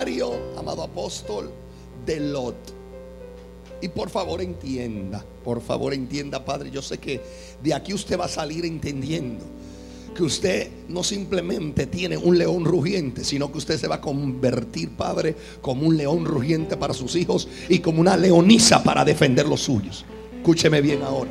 amado apóstol, de Lot. Y por favor entienda, Padre, yo sé que de aquí usted va a salir entendiendo que usted no simplemente tiene un león rugiente, sino que usted se va a convertir, Padre, como un león rugiente para sus hijos y como una leonisa para defender los suyos. Escúcheme bien ahora.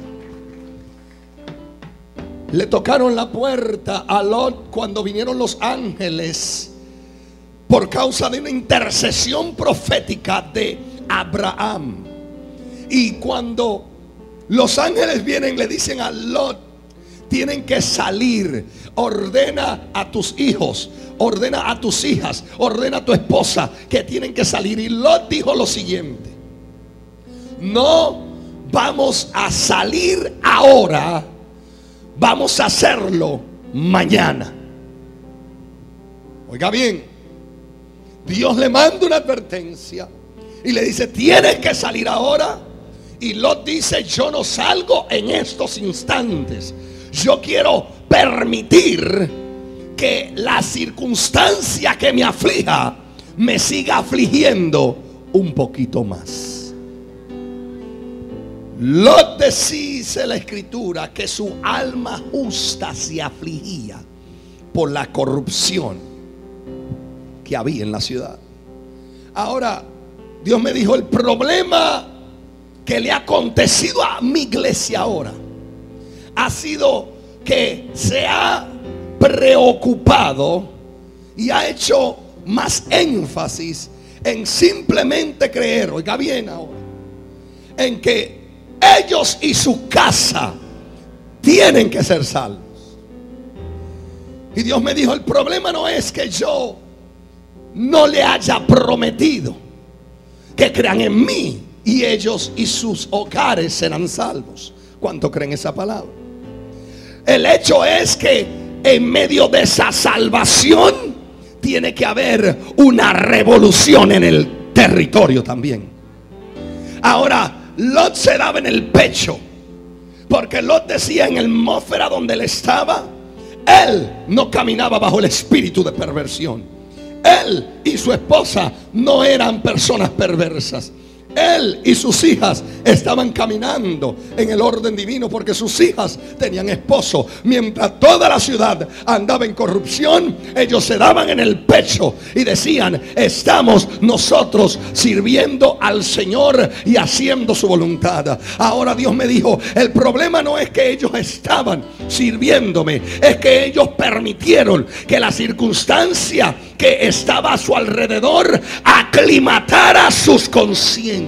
Le tocaron la puerta a Lot cuando vinieron los ángeles por causa de una intercesión profética de Abraham. Y cuando los ángeles vienen, le dicen a Lot: tienen que salir, ordena a tus hijos, ordena a tus hijas, ordena a tu esposa que tienen que salir. Y Lot dijo lo siguiente: no vamos a salir ahora, vamos a hacerlo mañana. Oiga bien, Dios le manda una advertencia y le dice: tienes que salir ahora. Y Lot dice: yo no salgo en estos instantes. Yo quiero permitir que la circunstancia que me aflija me siga afligiendo un poquito más. Lot, dice la escritura, que su alma justa se afligía por la corrupción que había en la ciudad. Ahora, Dios me dijo: el problema que le ha acontecido a mi iglesia ahora ha sido que se ha preocupado y ha hecho más énfasis en simplemente creer, oiga bien ahora, en que ellos y su casa tienen que ser salvos. Y Dios me dijo: el problema no es que yo no le haya prometido que crean en mí y ellos y sus hogares serán salvos. ¿Cuánto creen esa palabra? El hecho es que en medio de esa salvación tiene que haber una revolución en el territorio también. Ahora, Lot se daba en el pecho, porque Lot decía: en el atmósfera donde él estaba, él no caminaba bajo el espíritu de perversión. Él y su esposa no eran personas perversas. Él y sus hijas estaban caminando en el orden divino, porque sus hijas tenían esposo. Mientras toda la ciudad andaba en corrupción, ellos se daban en el pecho y decían: estamos nosotros sirviendo al Señor y haciendo su voluntad. Ahora Dios me dijo: el problema no es que ellos estaban sirviéndome, es que ellos permitieron que la circunstancia que estaba a su alrededor aclimatara sus conciencias.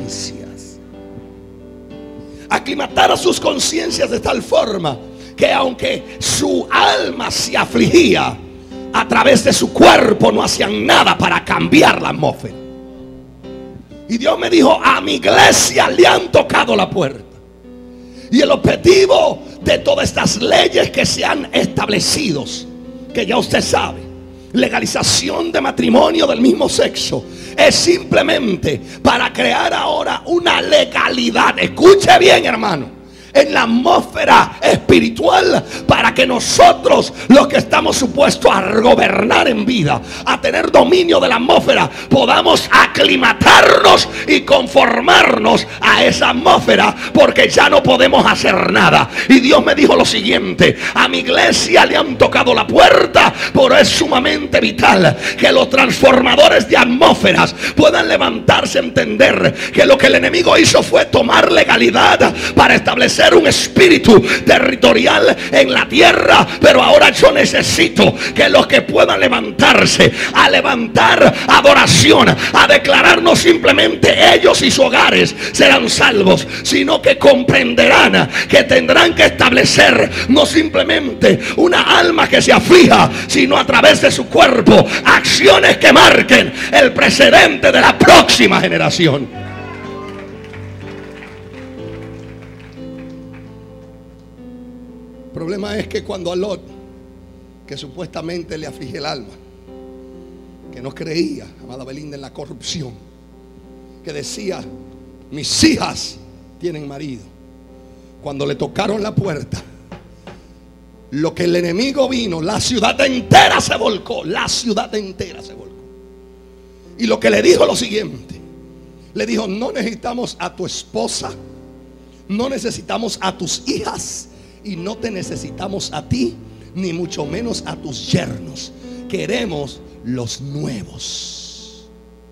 Aclimatara sus conciencias de tal forma que aunque su alma se afligía, a través de su cuerpo no hacían nada para cambiar la atmósfera. Y Dios me dijo: a mi iglesia le han tocado la puerta. Y el objetivo de todas estas leyes que se han establecido, que ya usted sabe, legalización de matrimonio del mismo sexo, es simplemente para crear ahora una legalidad, escuche bien, hermano, en la atmósfera espiritual, para que nosotros, los que estamos supuestos a gobernar en vida, a tener dominio de la atmósfera, podamos aclimatarnos y conformarnos a esa atmósfera, porque ya no podemos hacer nada. Y Dios me dijo lo siguiente: a mi iglesia le han tocado la puerta, pero es sumamente vital que los transformadores de atmósferas puedan levantarse a entender que lo que el enemigo hizo fue tomar legalidad para establecer un espíritu territorial en la tierra. Pero ahora yo necesito que los que puedan levantarse a levantar adoración, a declarar no simplemente ellos y sus hogares serán salvos, sino que comprenderán que tendrán que establecer no simplemente una alma que se aflija, sino a través de su cuerpo acciones que marquen el precedente de la próxima generación. El problema es que cuando a Lot, que supuestamente le aflige el alma, que no creía, amada Belinda, en la corrupción, que decía: mis hijas tienen marido, cuando le tocaron la puerta, lo que el enemigo vino, la ciudad entera se volcó. La ciudad entera se volcó. Y lo que le dijo lo siguiente. Le dijo: no necesitamos a tu esposa, no necesitamos a tus hijas, y no te necesitamos a ti, ni mucho menos a tus yernos. Queremos los nuevos.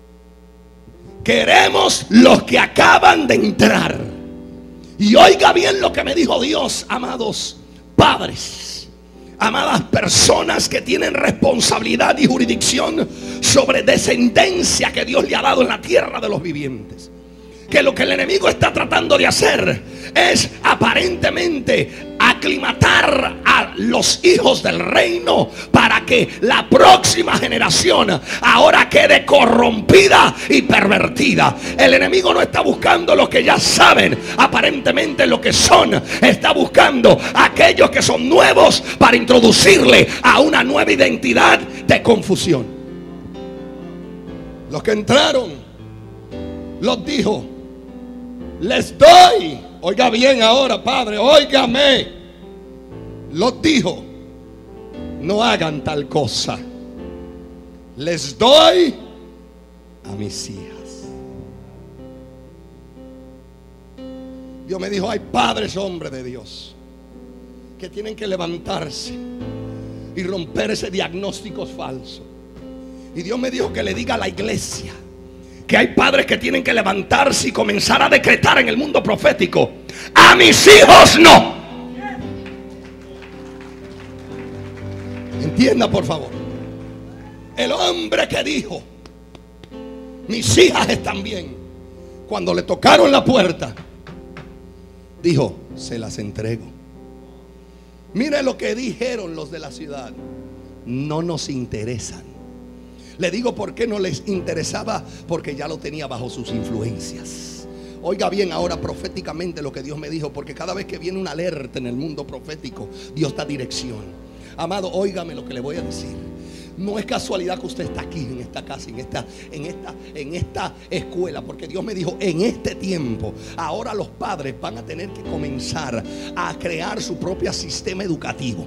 Queremos los que acaban de entrar. Y oiga bien lo que me dijo Dios, amados padres, amadas personas que tienen responsabilidad y jurisdicción sobre descendencia que Dios le ha dado en la tierra de los vivientes. Que lo que el enemigo está tratando de hacer es aparentemente aclimatar a los hijos del reino para que la próxima generación ahora quede corrompida y pervertida. El enemigo no está buscando los que ya saben aparentemente lo que son. Está buscando a aquellos que son nuevos para introducirle a una nueva identidad de confusión. Los que entraron, los dijo: les doy. Oiga bien ahora, padre, óigame. Los dijo: no hagan tal cosa. Les doy a mis hijas. Dios me dijo: hay padres, hombres de Dios, que tienen que levantarse y romper ese diagnóstico falso. Y Dios me dijo que le diga a la iglesia que hay padres que tienen que levantarse y comenzar a decretar en el mundo profético: a mis hijos no. Entienda, por favor. El hombre que dijo: mis hijas están bien, cuando le tocaron la puerta, dijo: se las entrego. Mire lo que dijeron los de la ciudad: no nos interesan. Le digo por qué no les interesaba: porque ya lo tenía bajo sus influencias. Oiga bien ahora proféticamente lo que Dios me dijo, porque cada vez que viene una alerta en el mundo profético, Dios da dirección. Amado, óigame lo que le voy a decir. No es casualidad que usted está aquí, en esta casa, en esta escuela, porque Dios me dijo: en este tiempo, ahora los padres van a tener que comenzar a crear su propio sistema educativo.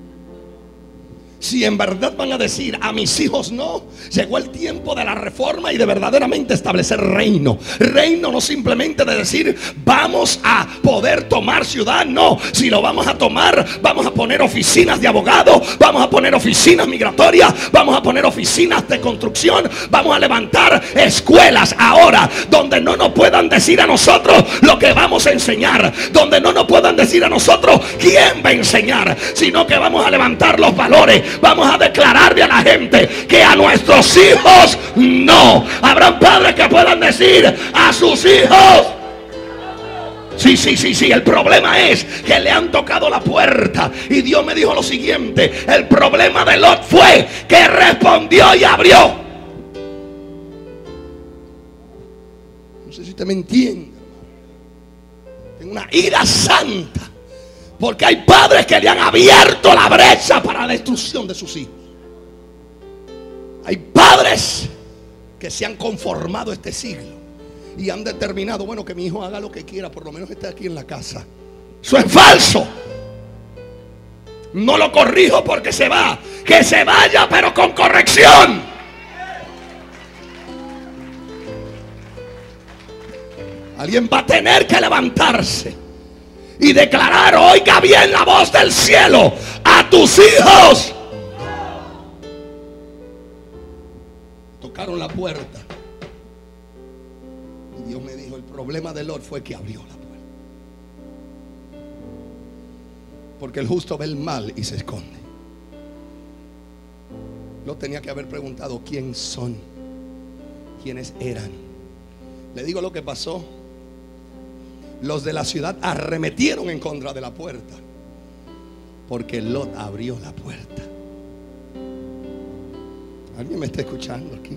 Si en verdad van a decir: a mis hijos no, llegó el tiempo de la reforma y de verdaderamente establecer reino. Reino no simplemente de decir: vamos a poder tomar ciudad. No, si lo vamos a tomar, vamos a poner oficinas de abogados, vamos a poner oficinas migratorias, vamos a poner oficinas de construcción, vamos a levantar escuelas ahora donde no nos puedan decir a nosotros lo que vamos a enseñar, donde no nos puedan decir a nosotros quién va a enseñar, sino que vamos a levantar los valores. Vamos a declararle a la gente que a nuestros hijos no. Habrán padres que puedan decir a sus hijos: sí. El problema es que le han tocado la puerta. Y Dios me dijo lo siguiente: el problema de Lot fue que respondió y abrió. No sé si usted me entiende. Tengo una ira santa, porque hay padres que le han abierto la brecha para la destrucción de sus hijos. Hay padres que se han conformado este siglo y han determinado: bueno, que mi hijo haga lo que quiera, por lo menos esté aquí en la casa. Eso es falso. No lo corrijo porque se va. Que se vaya, pero con corrección. Alguien va a tener que levantarse y declarar: oiga bien la voz del cielo, a tus hijos. Tocaron la puerta y Dios me dijo: el problema de Lot fue que abrió la puerta. Porque el justo ve el mal y se esconde. Lot tenía que haber preguntado: ¿quién son? ¿Quiénes eran? Le digo lo que pasó. Los de la ciudad arremetieron en contra de la puerta, porque Lot abrió la puerta. ¿Alguien me está escuchando aquí?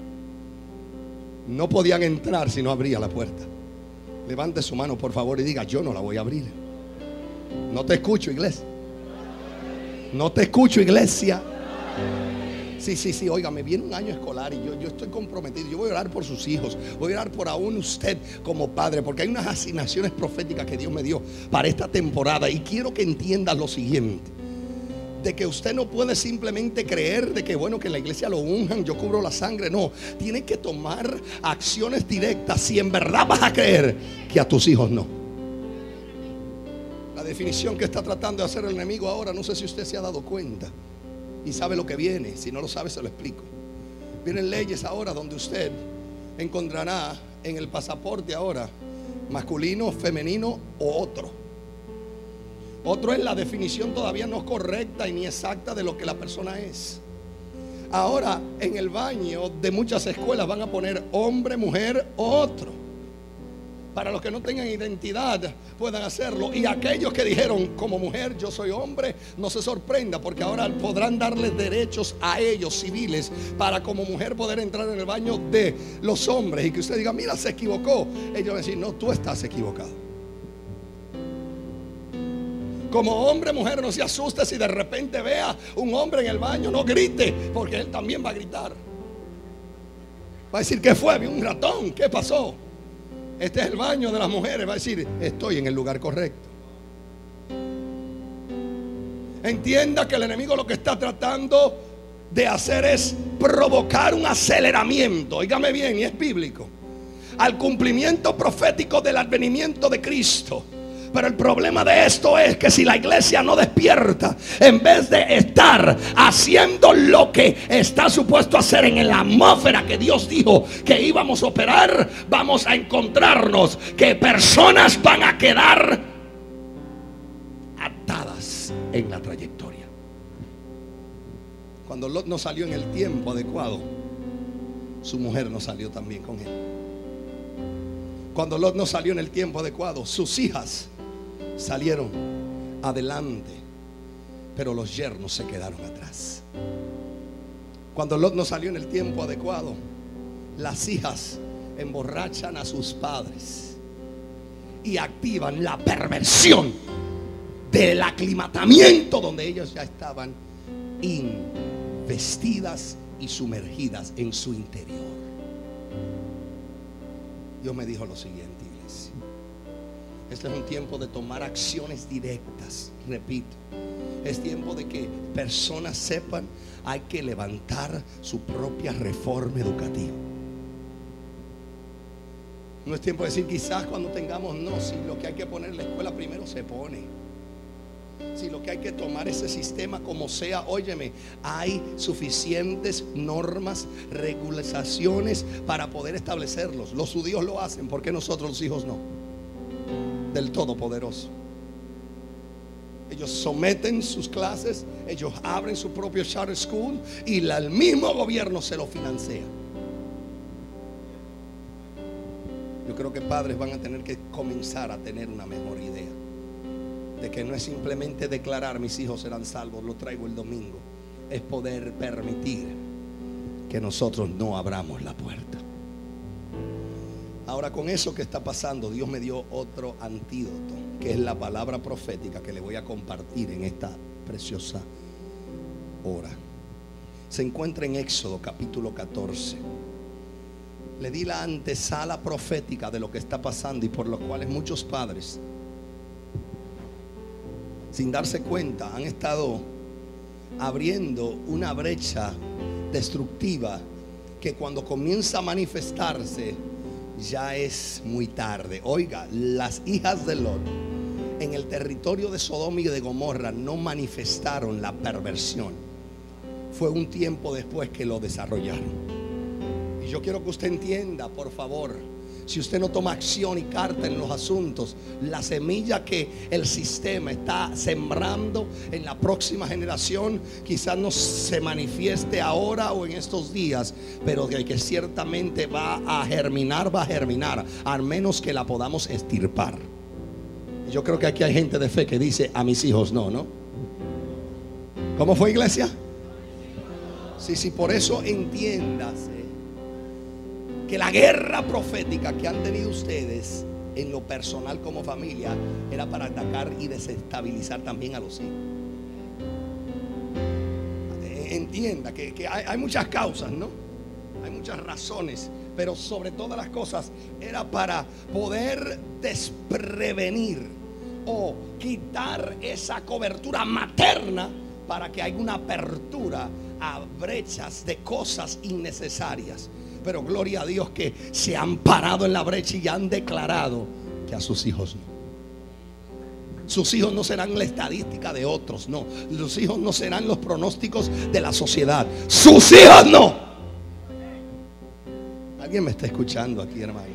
No podían entrar si no abría la puerta. Levante su mano, por favor, y diga: yo no la voy a abrir. No te escucho, iglesia. No te escucho, iglesia. Sí, óigame, viene un año escolar y yo estoy comprometido. Yo voy a orar por sus hijos. Voy a orar por aún usted como padre, porque hay unas asignaciones proféticas que Dios me dio para esta temporada. Y quiero que entiendas lo siguiente: de que usted no puede simplemente creer de que bueno, que en la iglesia lo unjan, yo cubro la sangre. No, tiene que tomar acciones directas si en verdad vas a creer que a tus hijos no. La definición que está tratando de hacer el enemigo ahora, no sé si usted se ha dado cuenta y sabe lo que viene. Si no lo sabe, se lo explico. Vienen leyes ahora donde usted encontrará en el pasaporte ahora masculino, femenino o otro. Otro es la definición todavía no correcta y ni exacta de lo que la persona es. Ahora en el baño de muchas escuelas van a poner hombre, mujer o otro. Para los que no tengan identidad puedan hacerlo. Y aquellos que dijeron como mujer yo soy hombre, no se sorprenda, porque ahora podrán darles derechos a ellos civiles para como mujer poder entrar en el baño de los hombres. Y que usted diga, mira, se equivocó. Ellos van a decir, no, tú estás equivocado. Como hombre, mujer, no se asuste si de repente vea un hombre en el baño. No grite, porque él también va a gritar. Va a decir, ¿qué fue? Vi un ratón, ¿qué pasó? Este es el baño de las mujeres. Va a decir, estoy en el lugar correcto. Entienda que el enemigo lo que está tratando de hacer es provocar un aceleramiento, óigame bien, y es bíblico, al cumplimiento profético del advenimiento de Cristo. Pero el problema de esto es que si la iglesia no despierta, en vez de estar haciendo lo que está supuesto hacer en la atmósfera que Dios dijo que íbamos a operar, vamos a encontrarnos que personas van a quedar atadas en la trayectoria. Cuando Lot no salió en el tiempo adecuado, su mujer no salió también con él. Cuando Lot no salió en el tiempo adecuado, sus hijas salieron adelante, pero los yernos se quedaron atrás. Cuando Lot no salió en el tiempo adecuado, las hijas emborrachan a sus padres y activan la perversión del aclimatamiento donde ellos ya estaban investidas y sumergidas en su interior. Dios me dijo lo siguiente, iglesia: este es un tiempo de tomar acciones directas. Repito, es tiempo de que personas sepan, hay que levantar su propia reforma educativa. No es tiempo de decir quizás cuando tengamos, no, si lo que hay que poner en la escuela primero se pone. Si lo que hay que tomar ese sistema como sea, óyeme, hay suficientes normas, regulaciones para poder establecerlos. Los judíos lo hacen, ¿por qué nosotros los hijos no? Del Todopoderoso. Ellos someten sus clases, ellos abren su propio charter school y el mismo gobierno se lo financia. Yo creo que padres van a tener que comenzar a tener una mejor idea de que no es simplemente declarar mis hijos serán salvos, lo traigo el domingo. Es poder permitir que nosotros no abramos la puerta. Ahora, con eso que está pasando, Dios me dio otro antídoto, que es la palabra profética que le voy a compartir en esta preciosa hora. Se encuentra en Éxodo capítulo 14. Le di la antesala profética de lo que está pasando y por lo cual muchos padres, sin darse cuenta, han estado abriendo una brecha destructiva que cuando comienza a manifestarse ya es muy tarde. Oiga, las hijas de Lot en el territorio de Sodoma y de Gomorra no manifestaron la perversión. Fue un tiempo después que lo desarrollaron. Y yo quiero que usted entienda, por favor, si usted no toma acción y carta en los asuntos, la semilla que el sistema está sembrando en la próxima generación quizás no se manifieste ahora o en estos días, pero que ciertamente va a germinar, al menos que la podamos extirpar. Yo creo que aquí hay gente de fe que dice a mis hijos no, ¿no? ¿Cómo fue, iglesia? Sí, por eso entiéndase que la guerra profética que han tenido ustedes en lo personal como familia era para atacar y desestabilizar también a los hijos. Entienda que hay muchas causas, ¿no? Hay muchas razones, pero sobre todas las cosas era para poder desprevenir o quitar esa cobertura materna para que haya una apertura a brechas de cosas innecesarias. Pero gloria a Dios que se han parado en la brecha y han declarado que a sus hijos no. Sus hijos no serán la estadística de otros, no. Sus hijos no serán los pronósticos de la sociedad. Sus hijos no. ¿Alguien me está escuchando aquí, hermano?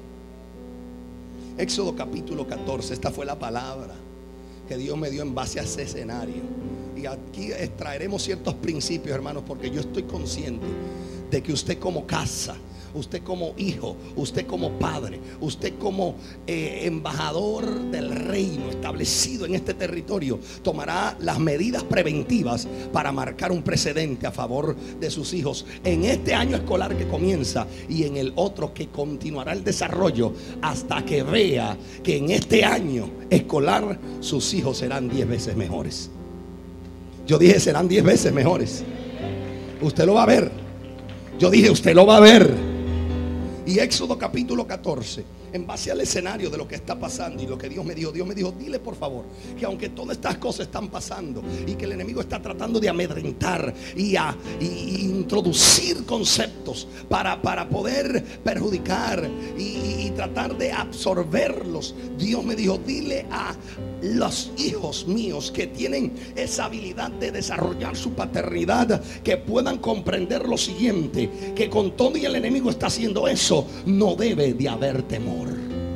Éxodo capítulo 14. Esta fue la palabra que Dios me dio en base a ese escenario. Y aquí extraeremos ciertos principios, hermanos, porque yo estoy consciente de que usted como casa, usted como hijo, usted como padre, usted como embajador del reino establecido en este territorio, tomará las medidas preventivas para marcar un precedente a favor de sus hijos en este año escolar que comienza y en el otro que continuará el desarrollo hasta que vea que en este año escolar sus hijos serán 10 veces mejores. Yo dije serán 10 veces mejores. Usted lo va a ver. Yo dije usted lo va a ver. Y Éxodo capítulo 14, en base al escenario de lo que está pasando y lo que Dios me dijo, dile por favor que aunque todas estas cosas están pasando y que el enemigo está tratando de amedrentar y introducir conceptos para poder perjudicar y tratar de absorberlos, Dios me dijo, dile a los hijos míos que tienen esa habilidad de desarrollar su paternidad, que puedan comprender lo siguiente, que con todo y el enemigo está haciendo eso, no debe de haber temor.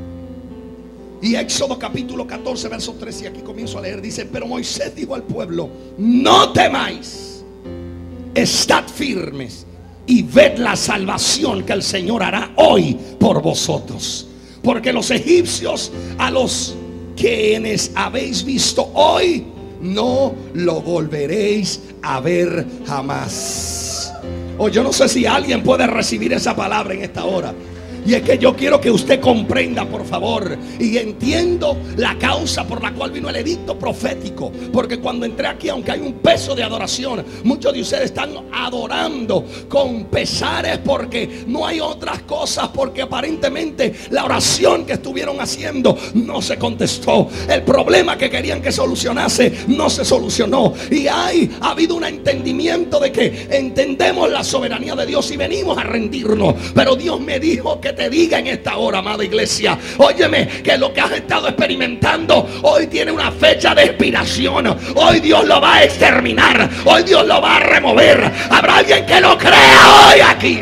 Y Éxodo capítulo 14 verso 13, y aquí comienzo a leer, dice: pero Moisés dijo al pueblo: no temáis, estad firmes y ved la salvación que el Señor hará hoy por vosotros, porque los egipcios a los quienes habéis visto hoy no lo volveréis a ver jamás. O yo no sé si alguien puede recibir esa palabra en esta hora. Y es que yo quiero que usted comprenda, por favor, y entiendo la causa por la cual vino el edicto profético. Porque cuando entré aquí, aunque hay un peso de adoración, muchos de ustedes están adorando con pesares porque no hay otras cosas, porque aparentemente la oración que estuvieron haciendo no se contestó. El problema que querían que solucionase no se solucionó. Y ha habido un entendimiento de que entendemos la soberanía de Dios y venimos a rendirnos. Pero Dios me dijo que te diga en esta hora, amada iglesia, óyeme, que lo que has estado experimentando hoy tiene una fecha de expiración. Hoy Dios lo va a exterminar, hoy Dios lo va a remover. Habrá alguien que lo crea hoy aquí.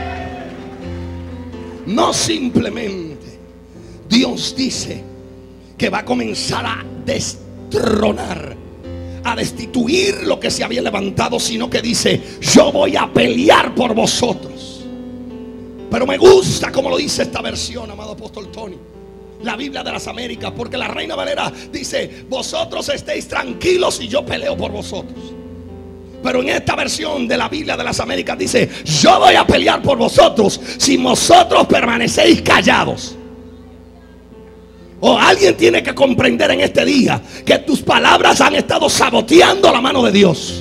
No simplemente Dios dice que va a comenzar a destronar, a destituir lo que se había levantado, sino que dice: yo voy a pelear por vosotros. Pero me gusta como lo dice esta versión, amado apóstol Tony, la Biblia de las Américas, porque la Reina Valera dice: vosotros estéis tranquilos y yo peleo por vosotros. Pero en esta versión de la Biblia de las Américas dice: yo voy a pelear por vosotros si vosotros permanecéis callados. O alguien tiene que comprender en este día que tus palabras han estado saboteando la mano de Dios.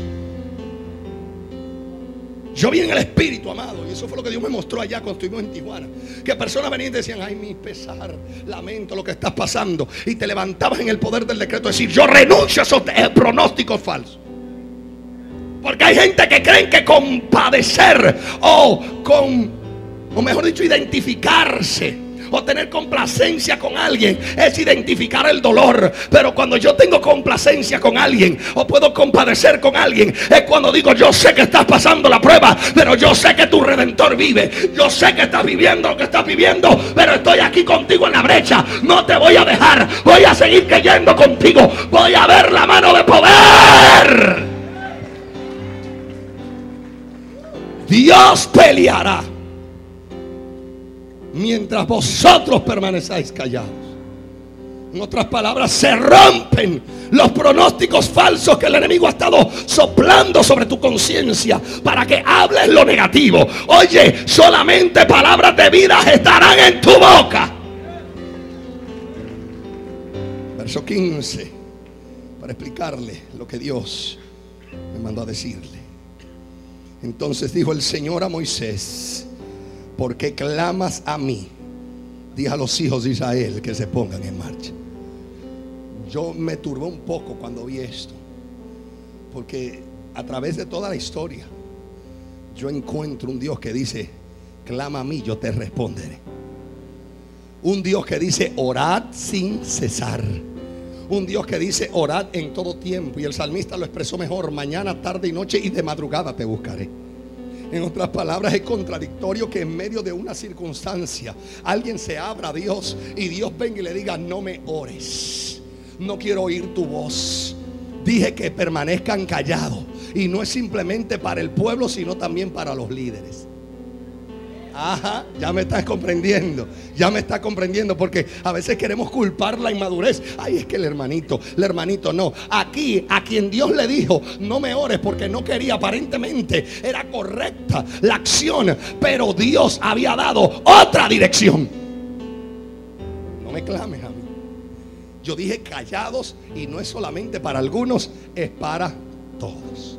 Yo vi en el espíritu, amado, y eso fue lo que Dios me mostró allá cuando estuvimos en Tijuana, que personas venían y decían: ay, mi pesar, lamento lo que estás pasando, y te levantabas en el poder del decreto, decir: yo renuncio a esos pronósticos falsos. Porque hay gente que creen que compadecer o mejor dicho, identificarse o tener complacencia con alguien es identificar el dolor. Pero cuando yo tengo complacencia con alguien o puedo compadecer con alguien, es cuando digo: yo sé que estás pasando la prueba, pero yo sé que tu Redentor vive. Yo sé que estás viviendo lo que estás viviendo, pero estoy aquí contigo en la brecha. No te voy a dejar, voy a seguir creyendo contigo. Voy a ver la mano de poder. Dios peleará mientras vosotros permanecáis callados. En otras palabras, se rompen los pronósticos falsos que el enemigo ha estado soplando sobre tu conciencia para que hables lo negativo. Oye, solamente palabras de vida estarán en tu boca. Verso 15, para explicarle lo que Dios me mandó a decirle. Entonces dijo el Señor a Moisés: ¿por qué clamas a mí? Dije a los hijos de Israel que se pongan en marcha. Yo me turbé un poco cuando vi esto, Porque a través de toda la historia yo encuentro un Dios que dice: clama a mí, yo te responderé. Un Dios que dice: orad sin cesar. Un Dios que dice: orad en todo tiempo. Y el salmista lo expresó mejor: mañana, tarde y noche, y de madrugada te buscaré. En otras palabras, es contradictorio que en medio de una circunstancia alguien se abra a Dios y Dios venga y le diga: no me ores, no quiero oír tu voz. Dije que permanezcan callados. Y no es simplemente para el pueblo, sino también para los líderes. Ajá, ya me estás comprendiendo. Ya me estás comprendiendo, porque a veces queremos culpar la inmadurez. Ay, es que el hermanito no. Aquí, a quien Dios le dijo: no me ores, porque no quería, aparentemente era correcta la acción, pero Dios había dado otra dirección. No me clames a mí. Yo dije callados, y no es solamente para algunos, es para todos.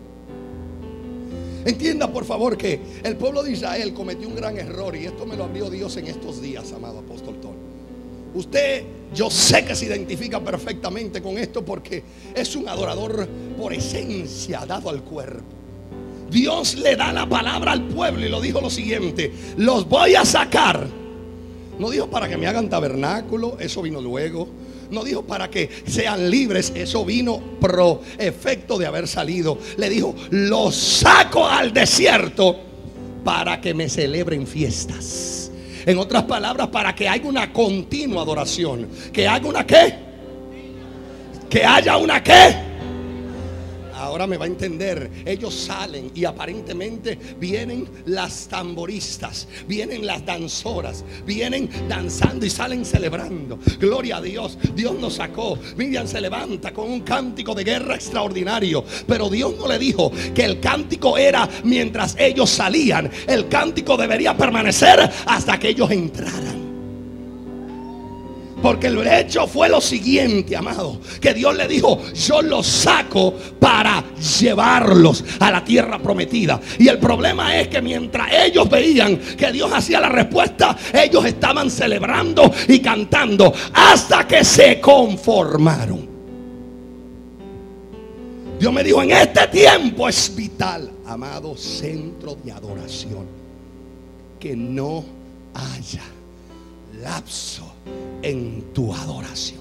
Entienda por favor que el pueblo de Israel cometió un gran error, y esto me lo abrió Dios en estos días, amado apóstol Tony. Usted, yo sé que se identifica perfectamente con esto, porque es un adorador por esencia, dado al cuerpo. Dios le da la palabra al pueblo y lo dijo lo siguiente: los voy a sacar. No dijo para que me hagan tabernáculo, eso vino luego. No dijo para que sean libres, eso vino pro efecto de haber salido. Le dijo: los saco al desierto para que me celebren fiestas. En otras palabras, para que haya una continua adoración. Que haga una ¿qué? Que haya una ¿qué? Ahora me va a entender. Ellos salen y aparentemente vienen las tamboristas, vienen las danzoras, vienen danzando y salen celebrando. Gloria a Dios, Dios nos sacó. Miriam se levanta con un cántico de guerra extraordinario, pero Dios no le dijo que el cántico era mientras ellos salían. El cántico debería permanecer hasta que ellos entraran. Porque el hecho fue lo siguiente, amado, que Dios le dijo: yo los saco para llevarlos a la tierra prometida. Y el problema es que mientras ellos veían que Dios hacía la respuesta, ellos estaban celebrando y cantando hasta que se conformaron. Dios me dijo: en este tiempo es vital, amado centro de adoración, que no haya lapso en tu adoración.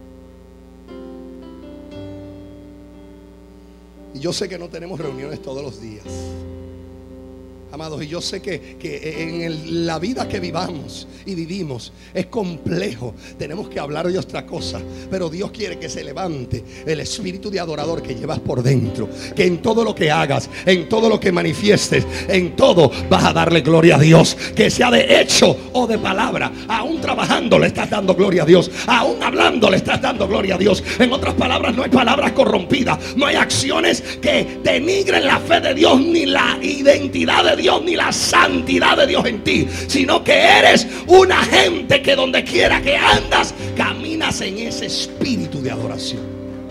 Y yo sé que no tenemos reuniones todos los días, amados, y yo sé que en la vida que vivamos y vivimos es complejo. Tenemos que hablar de otra cosa, pero Dios quiere que se levante el espíritu de adorador que llevas por dentro. Que en todo lo que hagas, en todo lo que manifiestes, en todo vas a darle gloria a Dios. Que sea de hecho o de palabra, aún trabajando le estás dando gloria a Dios, aún hablando le estás dando gloria a Dios. En otras palabras, no hay palabras corrompidas, no hay acciones que denigren la fe de Dios, ni la identidad de Dios, ni la santidad de Dios en ti, sino que eres una gente que donde quiera que andas, caminas en ese espíritu de adoración.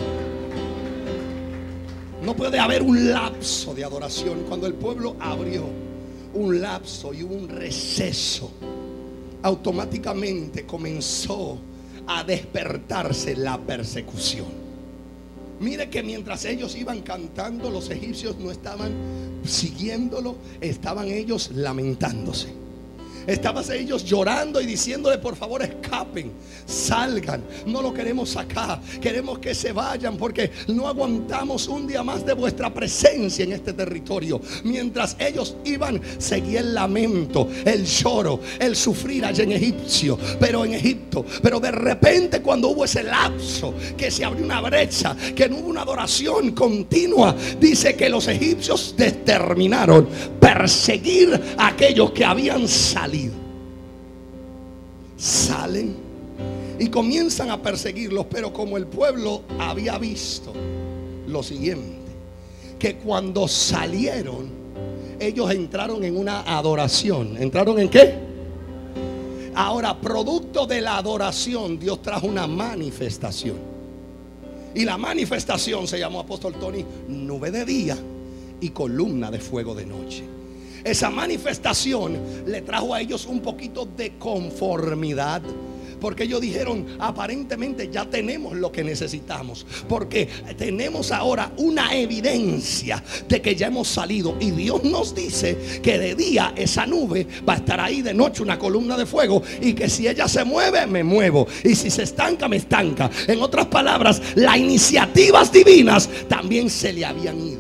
No puede haber un lapso de adoración. Cuando el pueblo abrió un lapso y hubo un receso, automáticamente comenzó a despertarse la persecución. Mire que mientras ellos iban cantando, los egipcios no estaban siguiéndolo, estaban ellos lamentándose. Estaban ellos llorando y diciéndole: por favor escapen, salgan, no lo queremos acá, queremos que se vayan, porque no aguantamos un día más de vuestra presencia en este territorio. Mientras ellos iban, seguía el lamento, el lloro, el sufrir allá en Egipto. Pero de repente, cuando hubo ese lapso, que se abrió una brecha, que no hubo una adoración continua, dice que los egipcios determinaron perseguir a aquellos que habían salido. Salen y comienzan a perseguirlos, pero como el pueblo había visto lo siguiente, que cuando salieron, ellos entraron en una adoración. ¿Entraron en qué? Ahora, producto de la adoración, Dios trajo una manifestación. Y la manifestación se llamó, apóstol Tony, nube de día y columna de fuego de noche. Esa manifestación le trajo a ellos un poquito de conformidad, Porque ellos dijeron, aparentemente ya tenemos lo que necesitamos, porque tenemos ahora una evidencia de que ya hemos salido. Y Dios nos dice que de día esa nube va a estar ahí, de noche una columna de fuego, y que si ella se mueve, me muevo, y si se estanca, me estanca. En otras palabras, las iniciativas divinas también se le habían ido.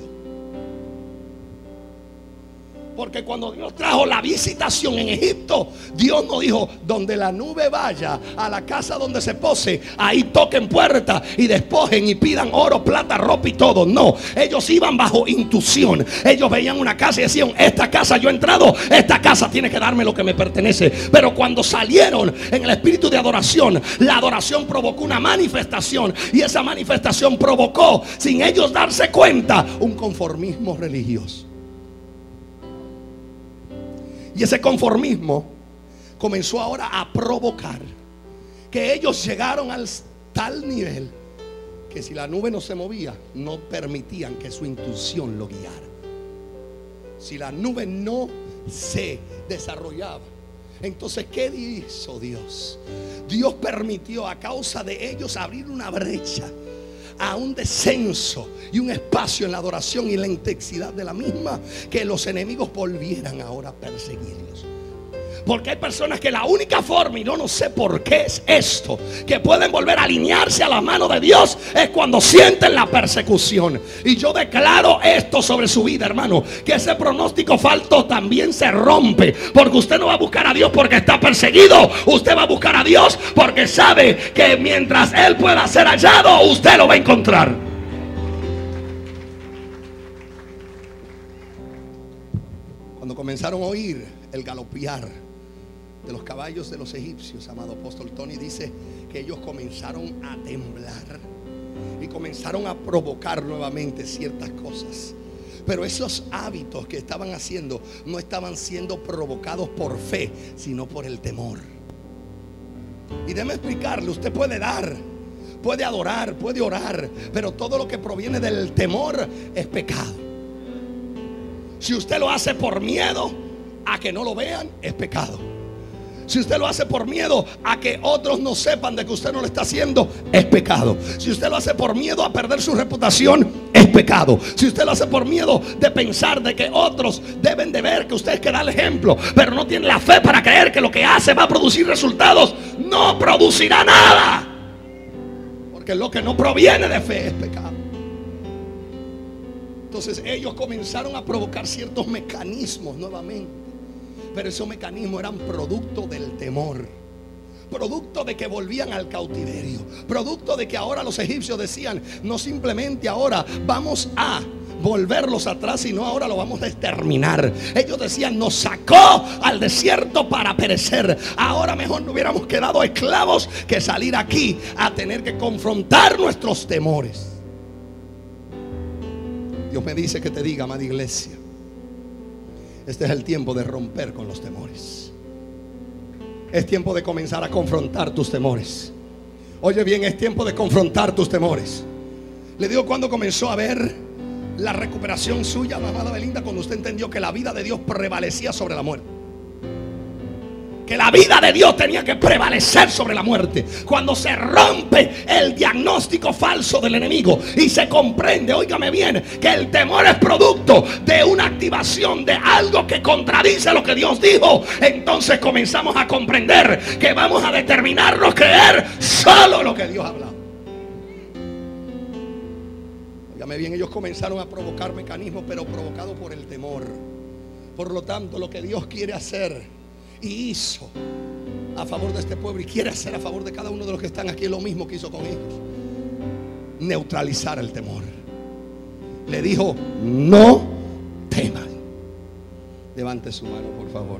Porque cuando Dios trajo la visitación en Egipto, Dios no dijo, donde la nube vaya, a la casa donde se pose, ahí toquen puerta y despojen y pidan oro, plata, ropa y todo. No, ellos iban bajo intuición. Ellos veían una casa y decían, esta casa yo he entrado, esta casa tiene que darme lo que me pertenece. Pero cuando salieron en el espíritu de adoración, la adoración provocó una manifestación, y esa manifestación provocó, sin ellos darse cuenta, un conformismo religioso. Y ese conformismo comenzó ahora a provocar que ellos llegaron al tal nivel que si la nube no se movía, no permitían que su intuición lo guiara. Si la nube no se desarrollaba, entonces ¿qué hizo Dios? Dios permitió, a causa de ellos, abrir una brecha a un descenso y un espacio en la adoración y la intensidad de la misma, que los enemigos volvieran ahora a perseguirlos. Porque hay personas que la única forma, y no sé por qué es esto, que pueden volver a alinearse a la mano de Dios, es cuando sienten la persecución. Y yo declaro esto sobre su vida, hermano, que ese pronóstico falso también se rompe. Porque usted no va a buscar a Dios porque está perseguido. Usted va a buscar a Dios porque sabe que mientras Él pueda ser hallado, usted lo va a encontrar. Cuando comenzaron a oír el galopear de los caballos de los egipcios, amado apóstol Tony, dice que ellos comenzaron a temblar y comenzaron a provocar nuevamente ciertas cosas. Pero esos hábitos que estaban haciendo no estaban siendo provocados por fe, sino por el temor. Y déjeme explicarle, usted puede dar, puede adorar, puede orar, pero todo lo que proviene del temor es pecado. Si usted lo hace por miedo a que no lo vean, es pecado. Si usted lo hace por miedo a que otros no sepan de que usted no lo está haciendo, es pecado. Si usted lo hace por miedo a perder su reputación, es pecado. Si usted lo hace por miedo de pensar de que otros deben de ver que usted es que da el ejemplo, pero no tiene la fe para creer que lo que hace va a producir resultados, no producirá nada. Porque lo que no proviene de fe es pecado. Entonces ellos comenzaron a provocar ciertos mecanismos nuevamente. Pero esos mecanismos eran producto del temor, producto de que volvían al cautiverio, producto de que ahora los egipcios decían, no simplemente ahora vamos a volverlos atrás, sino ahora lo vamos a exterminar. Ellos decían, nos sacó al desierto para perecer. Ahora mejor no hubiéramos quedado esclavos que salir aquí a tener que confrontar nuestros temores. Dios me dice que te diga, amada iglesia, este es el tiempo de romper con los temores. Es tiempo de comenzar a confrontar tus temores. Oye bien, es tiempo de confrontar tus temores. Le digo, cuando comenzó a ver la recuperación suya, amada Belinda, cuando usted entendió que la vida de Dios prevalecía sobre la muerte, que la vida de Dios tenía que prevalecer sobre la muerte. Cuando se rompe el diagnóstico falso del enemigo y se comprende, óigame bien, que el temor es producto de una activación de algo que contradice lo que Dios dijo, entonces comenzamos a comprender que vamos a determinarnos creer solo lo que Dios ha hablado. Óigame bien, ellos comenzaron a provocar mecanismos, pero provocados por el temor. Por lo tanto, lo que Dios quiere hacer y hizo a favor de este pueblo y quiere hacer a favor de cada uno de los que están aquí, lo mismo que hizo con ellos: neutralizar el temor. Le dijo, no teman. Levante su mano, por favor.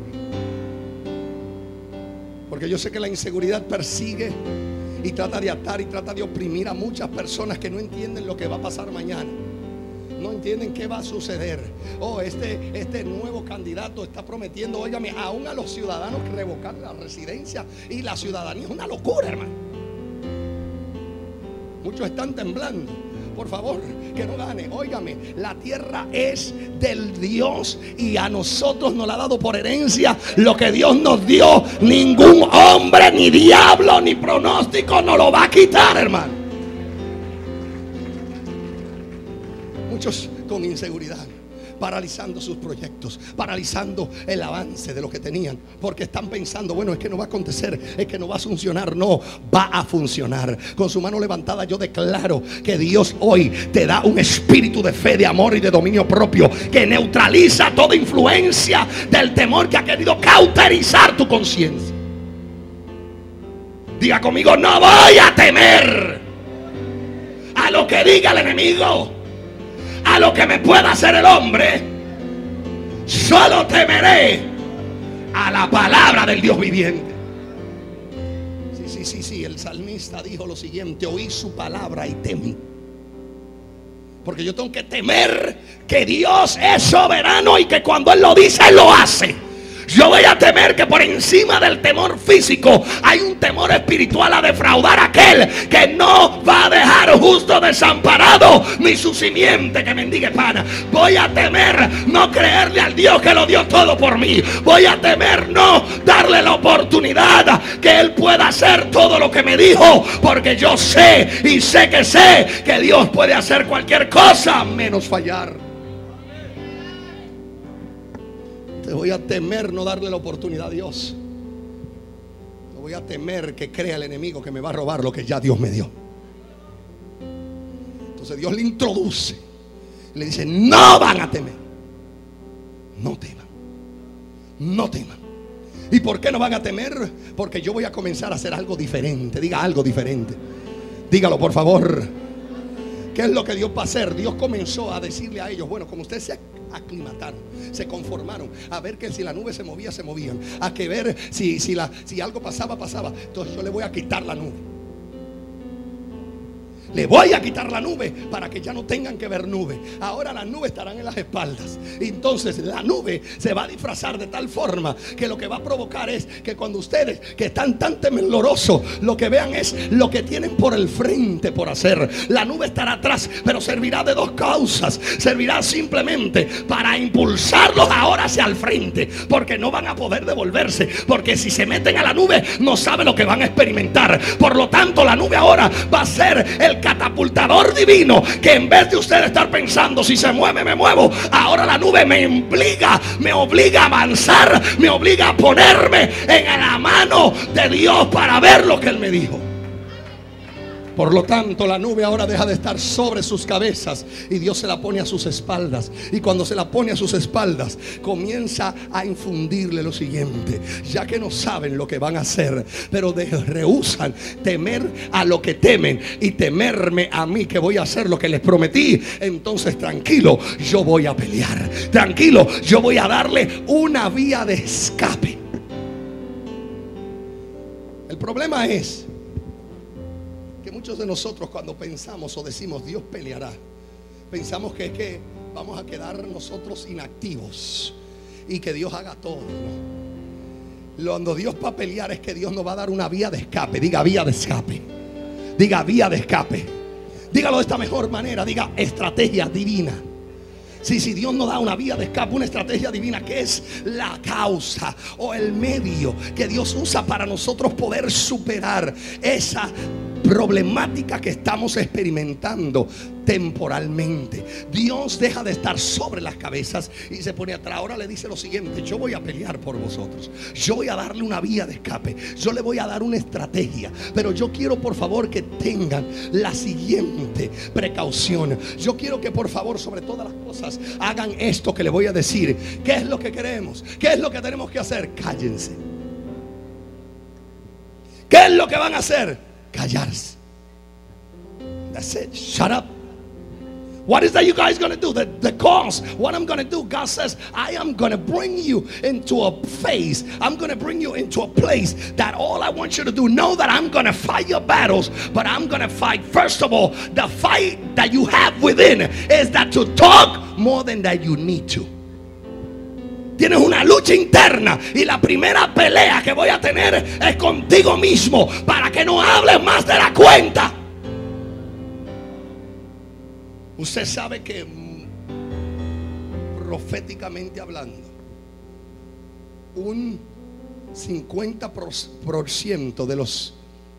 Porque yo sé que la inseguridad persigue y trata de atar y trata de oprimir a muchas personas que no entienden lo que va a pasar mañana. No entienden qué va a suceder. Oh, este nuevo candidato está prometiendo, óigame, aún a los ciudadanos revocar la residencia y la ciudadanía. Es una locura, hermano. Muchos están temblando por favor, que no gane. Óigame, la tierra es del Dios y a nosotros nos la ha dado por herencia. Lo que Dios nos dio, ningún hombre, ni diablo, ni pronóstico nos lo va a quitar, hermano. Muchos con inseguridad, paralizando sus proyectos, paralizando el avance de lo que tenían, porque están pensando, bueno, es que no va a acontecer, es que no va a funcionar. No, va a funcionar. Con su mano levantada yo declaro que Dios hoy te da un espíritu de fe, de amor y de dominio propio, que neutraliza toda influencia del temor que ha querido cauterizar tu conciencia. Diga conmigo: no voy a temer a lo que diga el enemigo, a lo que me pueda hacer el hombre. Solo temeré a la palabra del Dios viviente. Sí, el salmista dijo lo siguiente: oí su palabra y temí. Porque yo tengo que temer que Dios es soberano y que cuando Él lo dice, Él lo hace. Yo voy a temer que por encima del temor físico hay un temor espiritual a defraudar a aquel que no va a dejar justo desamparado, ni su simiente que mendigue pana. Voy a temer no creerle al Dios que lo dio todo por mí. Voy a temer no darle la oportunidad que Él pueda hacer todo lo que me dijo, porque yo sé y sé que Dios puede hacer cualquier cosa menos fallar. Te voy a temer no darle la oportunidad a Dios. No voy a temer que crea el enemigo que me va a robar lo que ya Dios me dio. Entonces Dios le introduce, le dice: no van a temer. No teman. No teman. ¿Y por qué no van a temer? Porque yo voy a comenzar a hacer algo diferente. Diga algo diferente. Dígalo, por favor. ¿Qué es lo que Dios va a hacer? Dios comenzó a decirle a ellos: bueno, como ustedes se aclimataron, se conformaron a ver que si la nube se movía, se movían, a que ver si algo pasaba, pasaba. Entonces yo le voy a quitar la nube. Le voy a quitar la nube para que ya no tengan que ver nube. Ahora las nubes estarán en las espaldas. Y entonces la nube se va a disfrazar de tal forma que lo que va a provocar es que cuando ustedes que están tan temblorosos, lo que vean es lo que tienen por el frente por hacer. La nube estará atrás, pero servirá de dos causas. Servirá simplemente para impulsarlos ahora hacia el frente, porque no van a poder devolverse, porque si se meten a la nube no saben lo que van a experimentar. Por lo tanto, la nube ahora va a ser el catapultador divino, que en vez de usted estar pensando si se mueve, me muevo, ahora la nube me obliga a avanzar, me obliga a ponerme en la mano de Dios para ver lo que Él me dijo. Por lo tanto, la nube ahora deja de estar sobre sus cabezas y Dios se la pone a sus espaldas. Y cuando se la pone a sus espaldas, comienza a infundirle lo siguiente: ya que no saben lo que van a hacer, pero rehúsan temer a lo que temen y temerme a mí, que voy a hacer lo que les prometí, entonces tranquilo, yo voy a pelear. Tranquilo, yo voy a darle una vía de escape. El problema es que muchos de nosotros, cuando pensamos o decimos Dios peleará, pensamos que es que vamos a quedar nosotros inactivos y que Dios haga todo, ¿no? Cuando Dios va a pelear es que Dios nos va a dar una vía de escape. Diga vía de escape. Diga vía de escape. Dígalo de esta mejor manera. Diga estrategia divina. Si Dios nos da una vía de escape, una estrategia divina, que es la causa o el medio que Dios usa para nosotros poder superar esa problemática que estamos experimentando temporalmente. Dios deja de estar sobre las cabezas y se pone atrás. Ahora le dice lo siguiente: yo voy a pelear por vosotros, yo voy a darle una vía de escape, yo le voy a dar una estrategia, pero yo quiero por favor que tengan la siguiente precaución. Yo quiero que por favor, sobre todas las cosas, hagan esto que le voy a decir. ¿Qué es lo que queremos? ¿Qué es lo que tenemos que hacer? Cállense. ¿Qué es lo que van a hacer? Callarse. That's it. Shut up. What is that you guys going to do? The cause. What I'm going to do, God says, I am going to bring you into a phase. I'm going to bring you into a place that all I want you to do, know that I'm going to fight your battles, but I'm going to fight, first of all, the fight that you have within is that to talk more than that you need to. Tienes una lucha interna y la primera pelea que voy a tener es contigo mismo para que no hables más de la cuenta. Usted sabe que proféticamente hablando, un 50% de los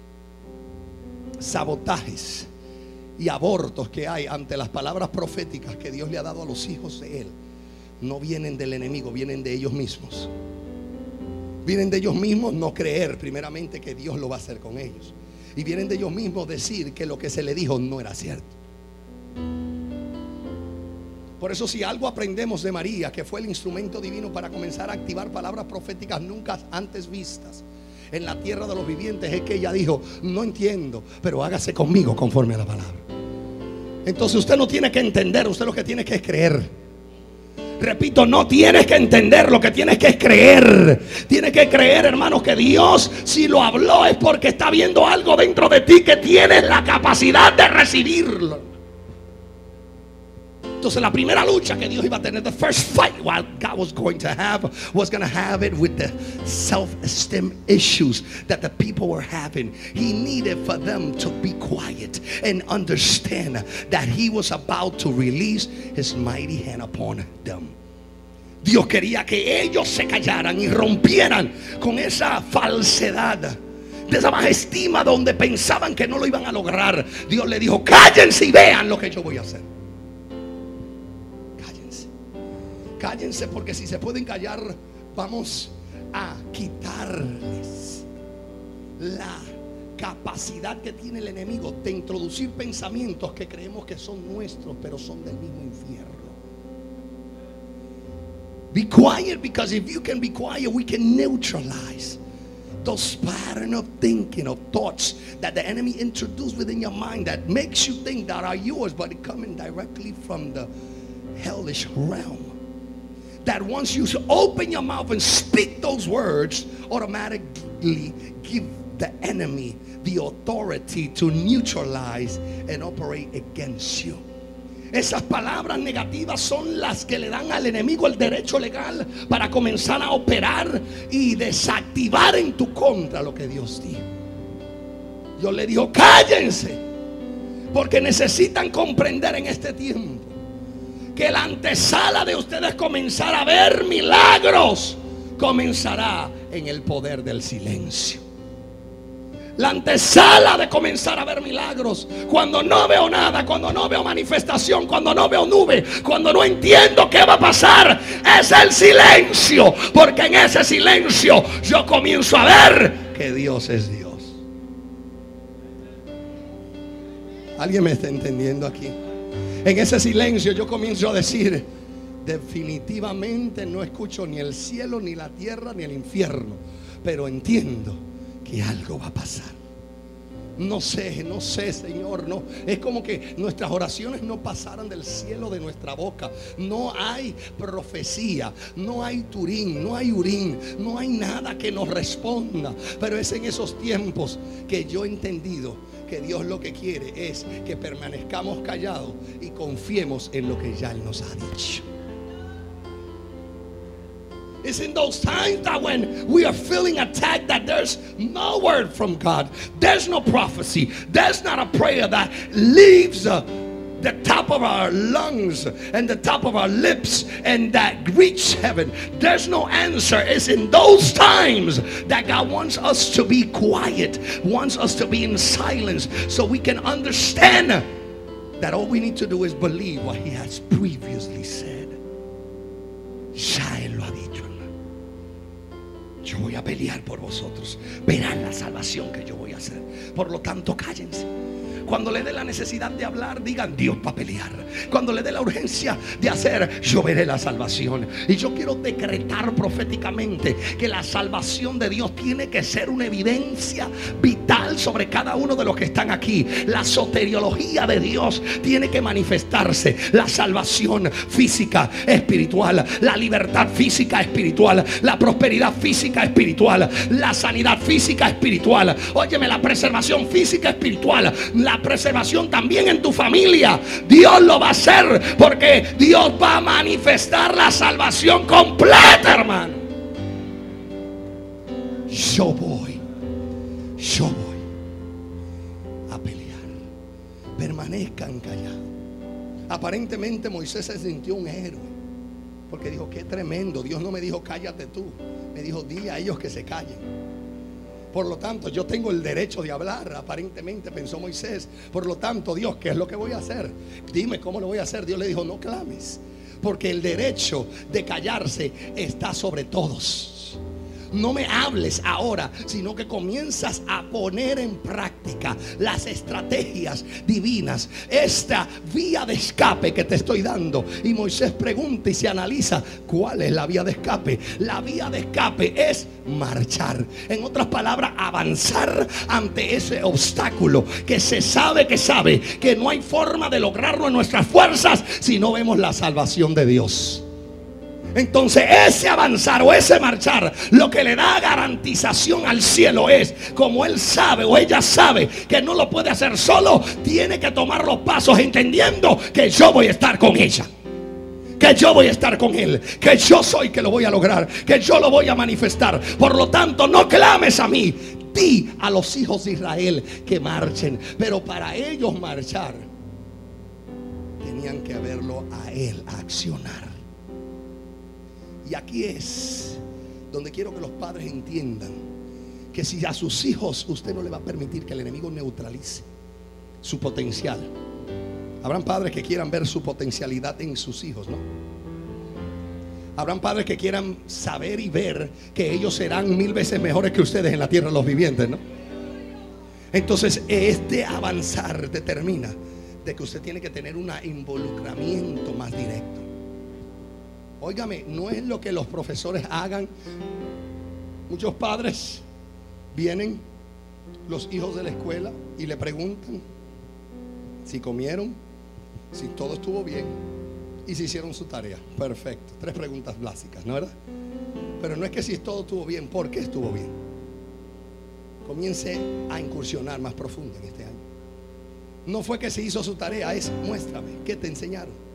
sabotajes y abortos que hay ante las palabras proféticas que Dios le ha dado a los hijos de Él no vienen del enemigo, vienen de ellos mismos. Vienen de ellos mismos no creer primeramente que Dios lo va a hacer con ellos, y vienen de ellos mismos decir que lo que se le dijo no era cierto. Por eso, si algo aprendemos de María, que fue el instrumento divino para comenzar a activar palabras proféticas nunca antes vistas en la tierra de los vivientes, es que ella dijo: no entiendo, pero hágase conmigo conforme a la palabra. Entonces usted no tiene que entender, usted lo que tiene que es creer. Repito, no tienes que entender, lo que tienes que es creer. Tienes que creer, hermanos, que Dios, si lo habló, es porque está viendo algo dentro de ti que tienes la capacidad de recibirlo. Entonces la primera lucha que Dios iba a tener, the first fight what God was going to have it with the self-esteem issues that the people were having. He needed for them to be quiet and understand that He was about to release His mighty hand upon them. Dios quería que ellos se callaran y rompieran con esa falsedad, de esa baja estima donde pensaban que no lo iban a lograr. Dios le dijo: cállense y vean lo que yo voy a hacer. Cállense, porque si se pueden callar, vamos a quitarles la capacidad que tiene el enemigo de introducir pensamientos que creemos que son nuestros, pero son del mismo infierno. Be quiet, because if you can be quiet, we can neutralize those pattern of thinking, of thoughts that the enemy introduced within your mind that makes you think that are yours, but it coming directly from the hellish realm. That once you open your mouth and speak those words, automatically give the enemy the authority to neutralize and operate against you. Esas palabras negativas son las que le dan al enemigo el derecho legal para comenzar a operar y desactivar en tu contra lo que Dios dijo. Dios le dijo: cállense, porque necesitan comprender en este tiempo que la antesala de ustedes comenzar a ver milagros comenzará en el poder del silencio. La antesala de comenzar a ver milagros, cuando no veo nada, cuando no veo manifestación, cuando no veo nube, cuando no entiendo qué va a pasar, es el silencio. Porque en ese silencio yo comienzo a ver que Dios es Dios. ¿Alguien me está entendiendo aquí? En ese silencio yo comienzo a decir: definitivamente no escucho ni el cielo, ni la tierra, ni el infierno, pero entiendo que algo va a pasar. No sé, Señor, no. Es como que nuestras oraciones no pasaran del cielo de nuestra boca. No hay profecía, no hay turín, no hay urín, no hay nada que nos responda. Pero es en esos tiempos que yo he entendido que Dios lo que quiere es que permanezcamos callados y confiemos en lo que ya Él nos ha dicho. It's in those times that when we are feeling attacked, that there's no word from God, there's no prophecy, there's not a prayer that leaves the top of our lungs and the top of our lips and that reach heaven. There's no answer. It's in those times that God wants us to be quiet, wants us to be in silence, so we can understand that all we need to do is believe what He has previously said. Ya Él lo ha dicho, hermano. Yo voy a pelear por vosotros. Verán la salvación que yo voy a hacer. Por lo tanto, cállense. Cuando le dé la necesidad de hablar, digan: Dios va a pelear. Cuando le dé la urgencia de hacer, yo veré la salvación. Y yo quiero decretar proféticamente que la salvación de Dios tiene que ser una evidencia vital sobre cada uno de los que están aquí. La soteriología de Dios tiene que manifestarse. La salvación física, espiritual, la libertad física, espiritual, la prosperidad física, espiritual, la sanidad física, espiritual. Óyeme, la preservación física, espiritual, la preservación también en tu familia. Dios lo va a hacer, porque Dios va a manifestar la salvación completa, hermano. Yo voy a pelear. Permanezcan callados. Aparentemente Moisés se sintió un héroe, porque dijo: qué tremendo, Dios no me dijo cállate tú, me dijo dile a ellos que se callen. Por lo tanto, yo tengo el derecho de hablar. Aparentemente pensó Moisés. Por lo tanto, Dios, ¿qué es lo que voy a hacer? Dime cómo lo voy a hacer. Dios le dijo: no clames, porque el derecho de callarse está sobre todos. No me hables ahora, sino que comienzas a poner en práctica las estrategias divinas, esta vía de escape que te estoy dando. Y Moisés pregunta y se analiza: ¿cuál es la vía de escape? La vía de escape es marchar. En otras palabras, avanzar ante ese obstáculo que se sabe que no hay forma de lograrlo en nuestras fuerzas si no vemos la salvación de Dios. Entonces ese avanzar o ese marchar, lo que le da garantización al cielo es, como él sabe o ella sabe que no lo puede hacer solo, tiene que tomar los pasos entendiendo que yo voy a estar con ella, que yo voy a estar con él, que yo soy que lo voy a lograr, que yo lo voy a manifestar. Por lo tanto, no clames a mí, di a los hijos de Israel que marchen. Pero para ellos marchar, tenían que verlo a él accionar. Y aquí es donde quiero que los padres entiendan que si a sus hijos usted no le va a permitir que el enemigo neutralice su potencial. Habrán padres que quieran ver su potencialidad en sus hijos, ¿no? Habrán padres que quieran saber y ver que ellos serán 1000 veces mejores que ustedes en la tierra de los vivientes, ¿no? Entonces este avanzar determina de que usted tiene que tener un involucramiento más directo. Óigame, no es lo que los profesores hagan. Muchos padres vienen, los hijos de la escuela, y le preguntan si comieron, si todo estuvo bien y si hicieron su tarea. Perfecto, 3 preguntas básicas, ¿no, verdad? Pero no es que si todo estuvo bien, ¿por qué estuvo bien? Comience a incursionar más profundo en este año. No fue que se hizo su tarea, es muéstrame, ¿qué te enseñaron?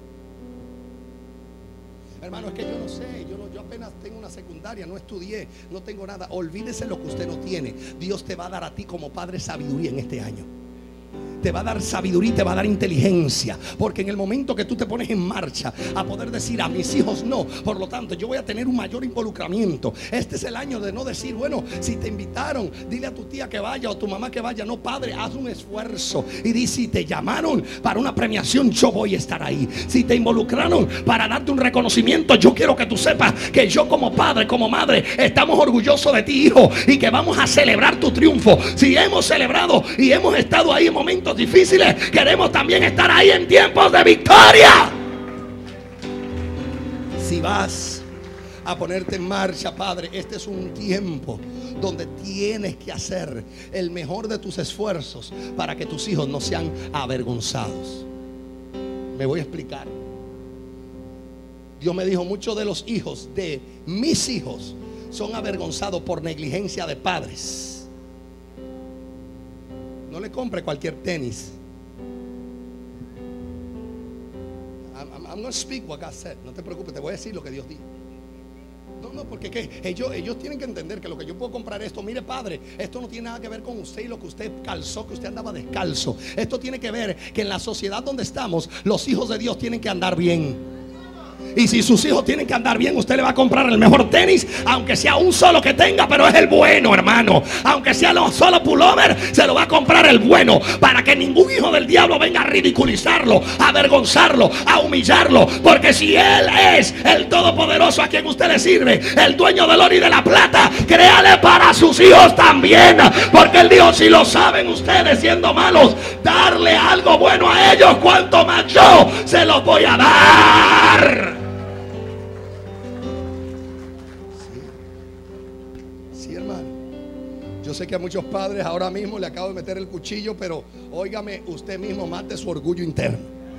Hermano, es que yo no sé, yo apenas tengo una secundaria, no estudié, no tengo nada. Olvídese lo que usted no tiene. Dios te va a dar a ti como padre sabiduría en este año. Te va a dar sabiduría y te va a dar inteligencia, porque en el momento que tú te pones en marcha a poder decir a mis hijos no, por lo tanto yo voy a tener un mayor involucramiento. Este es el año de no decir, bueno, si te invitaron, dile a tu tía que vaya o a tu mamá que vaya. No, padre, haz un esfuerzo y di: si te llamaron para una premiación, yo voy a estar ahí. Si te involucraron para darte un reconocimiento, yo quiero que tú sepas que yo como padre, como madre, estamos orgullosos de ti, hijo, y que vamos a celebrar tu triunfo. Si hemos celebrado y hemos estado ahí en momentos difíciles, queremos también estar ahí en tiempos de victoria. Si vas a ponerte en marcha, padre, este es un tiempo donde tienes que hacer el mejor de tus esfuerzos para que tus hijos no sean avergonzados. Me voy a explicar. Dios me dijo: muchos de los hijos de mis hijos son avergonzados por negligencia de padres. No le compre cualquier tenis. I'm going to speak what God said. No te preocupes, te voy a decir lo que Dios dijo. No, porque ¿qué? Ellos tienen que entender que lo que yo puedo comprar esto, mire padre, esto no tiene nada que ver con usted y lo que usted calzó, que usted andaba descalzo. Esto tiene que ver que en la sociedad donde estamos, los hijos de Dios tienen que andar bien. Y si sus hijos tienen que andar bien, usted le va a comprar el mejor tenis, aunque sea un solo que tenga, pero es el bueno, hermano. Aunque sea los solo pullover, se lo va a comprar el bueno, para que ningún hijo del diablo venga a ridiculizarlo, a avergonzarlo, a humillarlo. Porque si Él es el todopoderoso a quien usted le sirve, el dueño del oro y de la plata, créale para sus hijos también. Porque Él dijo: si lo saben ustedes siendo malos, darle algo bueno a ellos, cuanto más yo se los voy a dar. Yo sé que a muchos padres ahora mismo le acabo de meter el cuchillo, pero óigame, usted mismo mate su orgullo interno.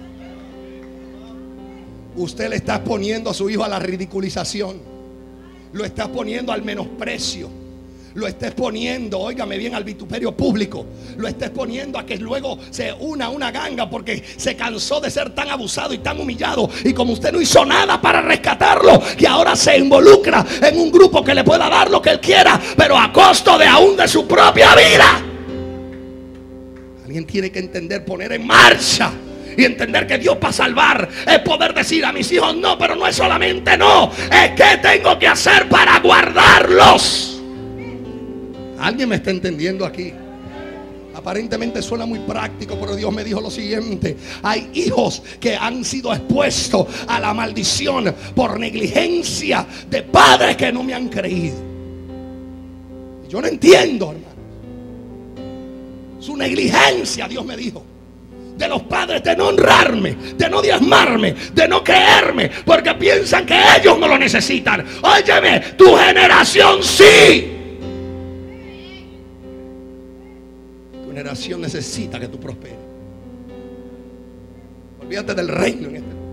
Usted le está poniendo a su hijo a la ridiculización, lo está poniendo al menosprecio, lo está exponiendo, óigame bien, al vituperio público, lo está exponiendo a que luego se una una ganga porque se cansó de ser tan abusado y tan humillado, y como usted no hizo nada para rescatarlo, que ahora se involucra en un grupo que le pueda dar lo que él quiera, pero a costo de aún de su propia vida. Alguien tiene que entender, poner en marcha y entender que Dios para salvar es poder decir a mis hijos no, pero no es solamente no, es que tengo que hacer para guardarlos. ¿Alguien me está entendiendo aquí? Aparentemente suena muy práctico, pero Dios me dijo lo siguiente: hay hijos que han sido expuestos a la maldición por negligencia de padres que no me han creído. Y yo no entiendo, hermano, su negligencia. Dios me dijo de los padres de no honrarme, de no diezmarme, de no creerme, porque piensan que ellos no lo necesitan. Óyeme, tu generación sí. Generación necesita que tú prosperes. Olvídate del reino en este momento.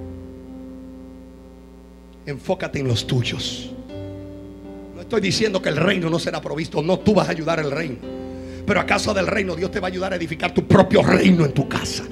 Enfócate en los tuyos. No estoy diciendo que el reino no será provisto. No, tú vas a ayudar al reino. Pero a causa del reino, Dios te va a ayudar a edificar tu propio reino en tu casa.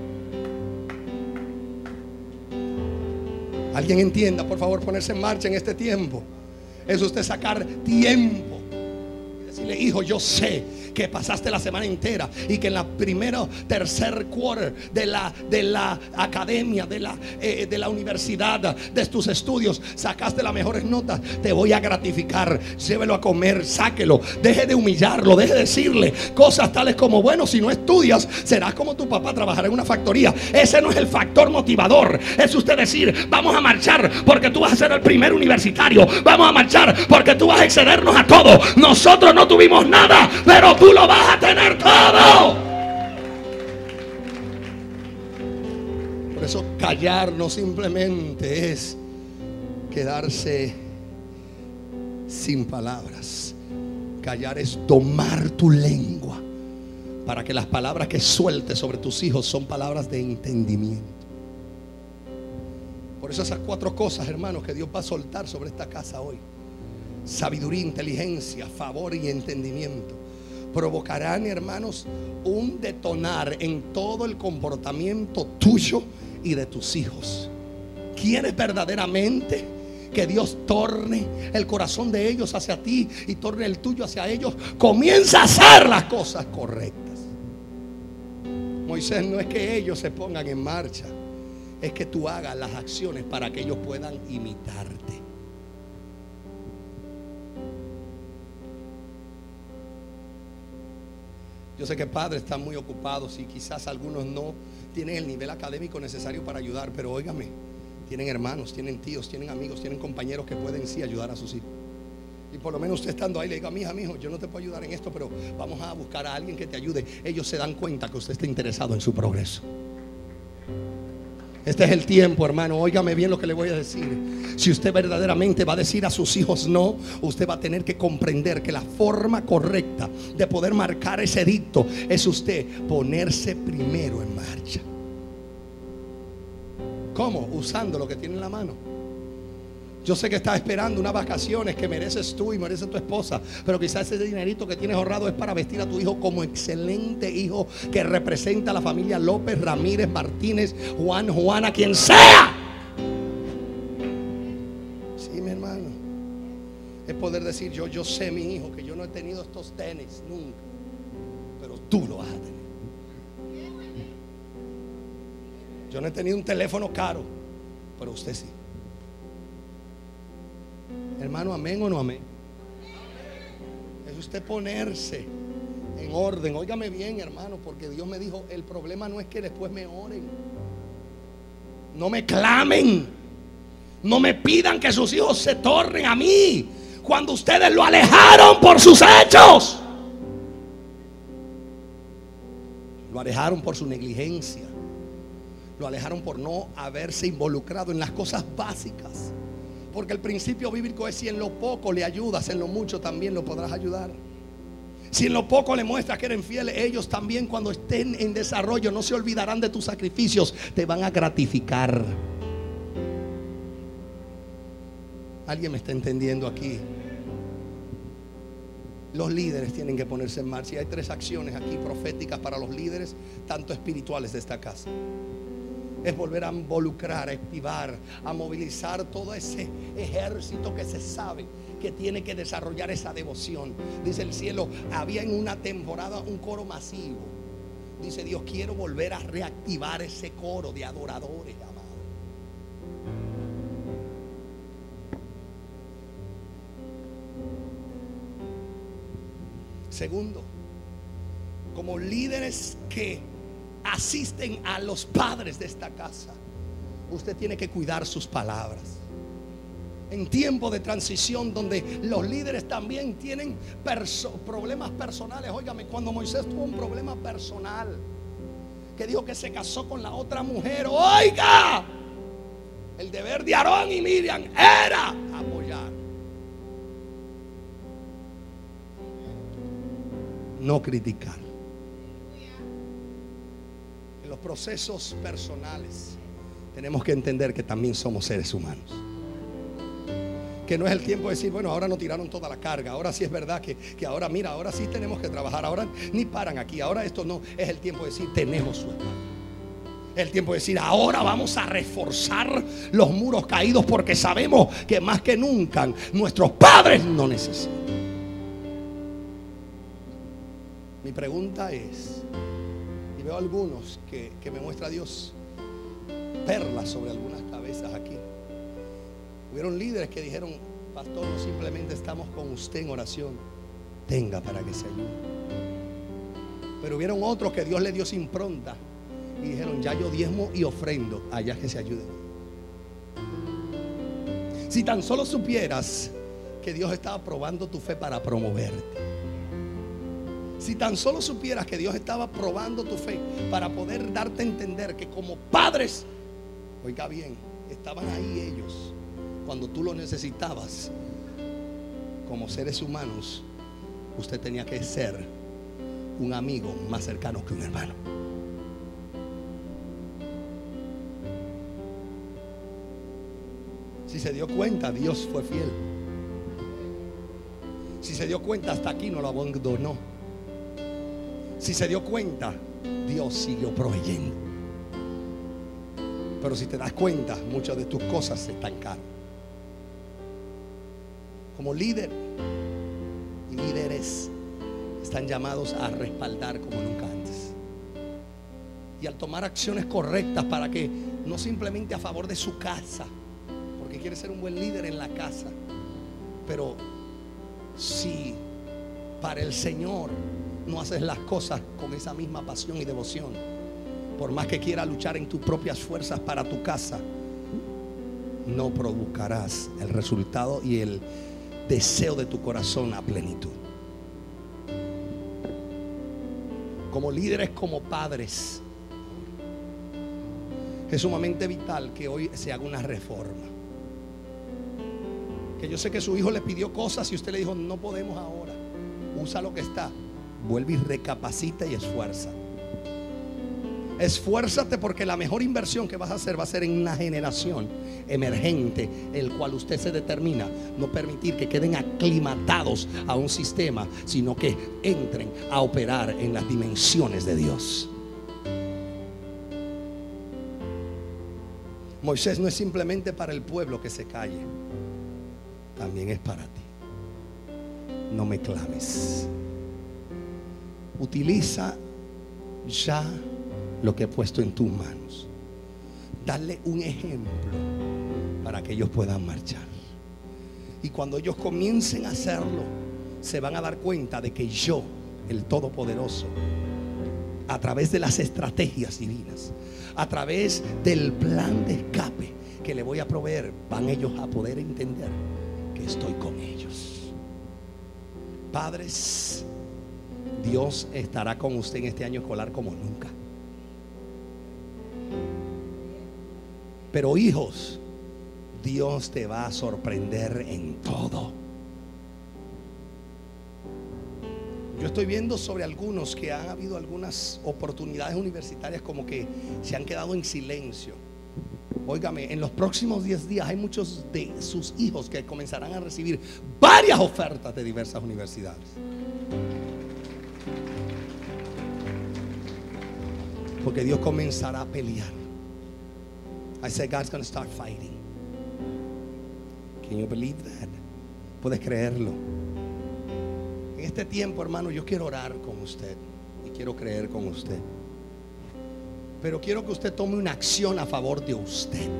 Alguien entienda, por favor, ponerse en marcha en este tiempo. Es usted sacar tiempo y decirle: hijo, yo sé que pasaste la semana entera y que en la tercer quarter de la academia, de la universidad, de tus estudios, sacaste las mejores notas. Te voy a gratificar. Llévelo a comer, sáquelo. Deje de humillarlo, deje de decirle cosas tales como: bueno, si no estudias, serás como tu papá, trabajará en una factoría. Ese no es el factor motivador. Es usted decir: vamos a marchar porque tú vas a ser el primer universitario. Vamos a marchar porque tú vas a excedernos a todo. Nosotros no tuvimos nada, pero tú lo vas a tener todo. Por eso callar no simplemente es quedarse sin palabras. Callar es domar tu lengua para que las palabras que sueltes sobre tus hijos son palabras de entendimiento. Por eso esas 4 cosas, hermanos, que Dios va a soltar sobre esta casa hoy: sabiduría, inteligencia, favor y entendimiento, provocarán, hermanos, un detonar en todo el comportamiento tuyo y de tus hijos. ¿Quieres verdaderamente que Dios torne el corazón de ellos hacia ti y torne el tuyo hacia ellos? Comienza a hacer las cosas correctas. Moisés, no es que ellos se pongan en marcha, es que tú hagas las acciones para que ellos puedan imitarte. Yo sé que padres están muy ocupados y quizás algunos no tienen el nivel académico necesario para ayudar, pero óigame, tienen hermanos, tienen tíos, tienen amigos, tienen compañeros que pueden sí ayudar a sus hijos. Y por lo menos usted estando ahí le diga: mija, mijo, yo no te puedo ayudar en esto, pero vamos a buscar a alguien que te ayude. Ellos se dan cuenta que usted está interesado en su progreso. Este es el tiempo, hermano. Óigame bien lo que le voy a decir. Si usted verdaderamente va a decir a sus hijos no, usted va a tener que comprender que la forma correcta de poder marcar ese edicto es usted ponerse primero en marcha. ¿Cómo? Usando lo que tiene en la mano. Yo sé que estás esperando unas vacaciones que mereces tú y merece tu esposa, pero quizás ese dinerito que tienes ahorrado es para vestir a tu hijo como excelente hijo que representa a la familia López, Ramírez, Martínez, Juan, Juana, quien sea. Sí, mi hermano. Es poder decir: yo sé, mi hijo, que yo no he tenido estos tenis nunca, pero tú lo vas a tener. Yo no he tenido un teléfono caro, pero usted sí. Hermano, amén o no amén. Es usted ponerse en orden. Óigame bien, hermano, porque Dios me dijo: el problema no es que después me oren, no me clamen, no me pidan que sus hijos se tornen a mí cuando ustedes lo alejaron por sus hechos. Lo alejaron por su negligencia, lo alejaron por no haberse involucrado en las cosas básicas. Porque el principio bíblico es: si en lo poco le ayudas, en lo mucho también lo podrás ayudar. Si en lo poco le muestras que eres fiel, ellos también, cuando estén en desarrollo, no se olvidarán de tus sacrificios, te van a gratificar. ¿Alguien me está entendiendo aquí? Los líderes tienen que ponerse en marcha. Y hay 3 acciones aquí proféticas para los líderes, tanto espirituales, de esta casa. Es volver a involucrar, a activar, a movilizar todo ese ejército que se sabe que tiene que desarrollar esa devoción. Dice el cielo: había en una temporada un coro masivo Dice Dios, quiero volver a reactivar ese coro de adoradores, amado. Segundo, como líderes que asisten a los padres de esta casa, usted tiene que cuidar sus palabras. En tiempo de transición donde los líderes también tienen problemas personales. Óigame, cuando Moisés tuvo un problema personal, que dijo que se casó con la otra mujer, oiga, el deber de Aarón y Miriam era apoyar, no criticar. En los procesos personales tenemos que entender que también somos seres humanos. Que no es el tiempo de decir, bueno, ahora no tiraron toda la carga. Ahora sí es verdad que ahora, mira, ahora sí tenemos que trabajar. Ahora ni paran aquí. Ahora esto no. Es el tiempo de decir, tenemos su espalda. Es el tiempo de decir, ahora vamos a reforzar los muros caídos, porque sabemos que más que nunca nuestros padres no necesitan. Mi pregunta es, y veo algunos que me muestra Dios perlas sobre algunas cabezas aquí. Hubieron líderes que dijeron, pastor, no simplemente estamos con usted en oración, tenga para que se ayude. Pero hubieron otros que Dios le dio su impronta y dijeron, ya yo diezmo y ofrendo, allá que se ayuden. Si tan solo supieras que Dios estaba probando tu fe para promoverte. Si tan solo supieras que Dios estaba probando tu fe para poder darte a entender que como padres, oiga bien, estaban ahí ellos cuando tú lo necesitabas. Como seres humanos, usted tenía que ser un amigo más cercano que un hermano. Si se dio cuenta, Dios fue fiel. Si se dio cuenta, hasta aquí no lo abandonó. Si se dio cuenta, Dios siguió proveyendo. Pero si te das cuenta, muchas de tus cosas se estancaron. Como líder y líderes están llamados a respaldar como nunca antes, y al tomar acciones correctas para que no simplemente a favor de su casa, porque quiere ser un buen líder en la casa, pero si para el Señor no haces las cosas con esa misma pasión y devoción, por más que quiera luchar en tus propias fuerzas para tu casa, no provocarás el resultado y el deseo de tu corazón a plenitud. Como líderes, como padres, es sumamente vital que hoy se haga una reforma. Que yo sé que su hijo le pidió cosas y usted le dijo, no podemos ahora, usa lo que está. Vuelve y recapacita y esfuerza. Esfuérzate, porque la mejor inversión que vas a hacer va a ser en una generación emergente, el cual usted se determina no permitir que queden aclimatados a un sistema, sino que entren a operar en las dimensiones de Dios. Moisés no es simplemente para el pueblo que se calle, también es para ti. No me clames. Utiliza ya lo que he puesto en tus manos. Dale un ejemplo para que ellos puedan marchar. Y cuando ellos comiencen a hacerlo, se van a dar cuenta de que yo, el Todopoderoso, a través de las estrategias divinas, a través del plan de escape que le voy a proveer, van ellos a poder entender que estoy con ellos. Padres, Dios estará con usted en este año escolar como nunca. Pero hijos, Dios te va a sorprender en todo. Yo estoy viendo sobre algunos que han habido algunas oportunidades universitarias como que se han quedado en silencio. Óigame, en los próximos 10 días hay muchos de sus hijos que comenzarán a recibir varias ofertas de diversas universidades. Porque Dios comenzará a pelear. I said God's going to start fighting. Can you believe that? ¿Puedes creerlo? En este tiempo, hermano, yo quiero orar con usted y quiero creer con usted. Pero quiero que usted tome una acción a favor de usted.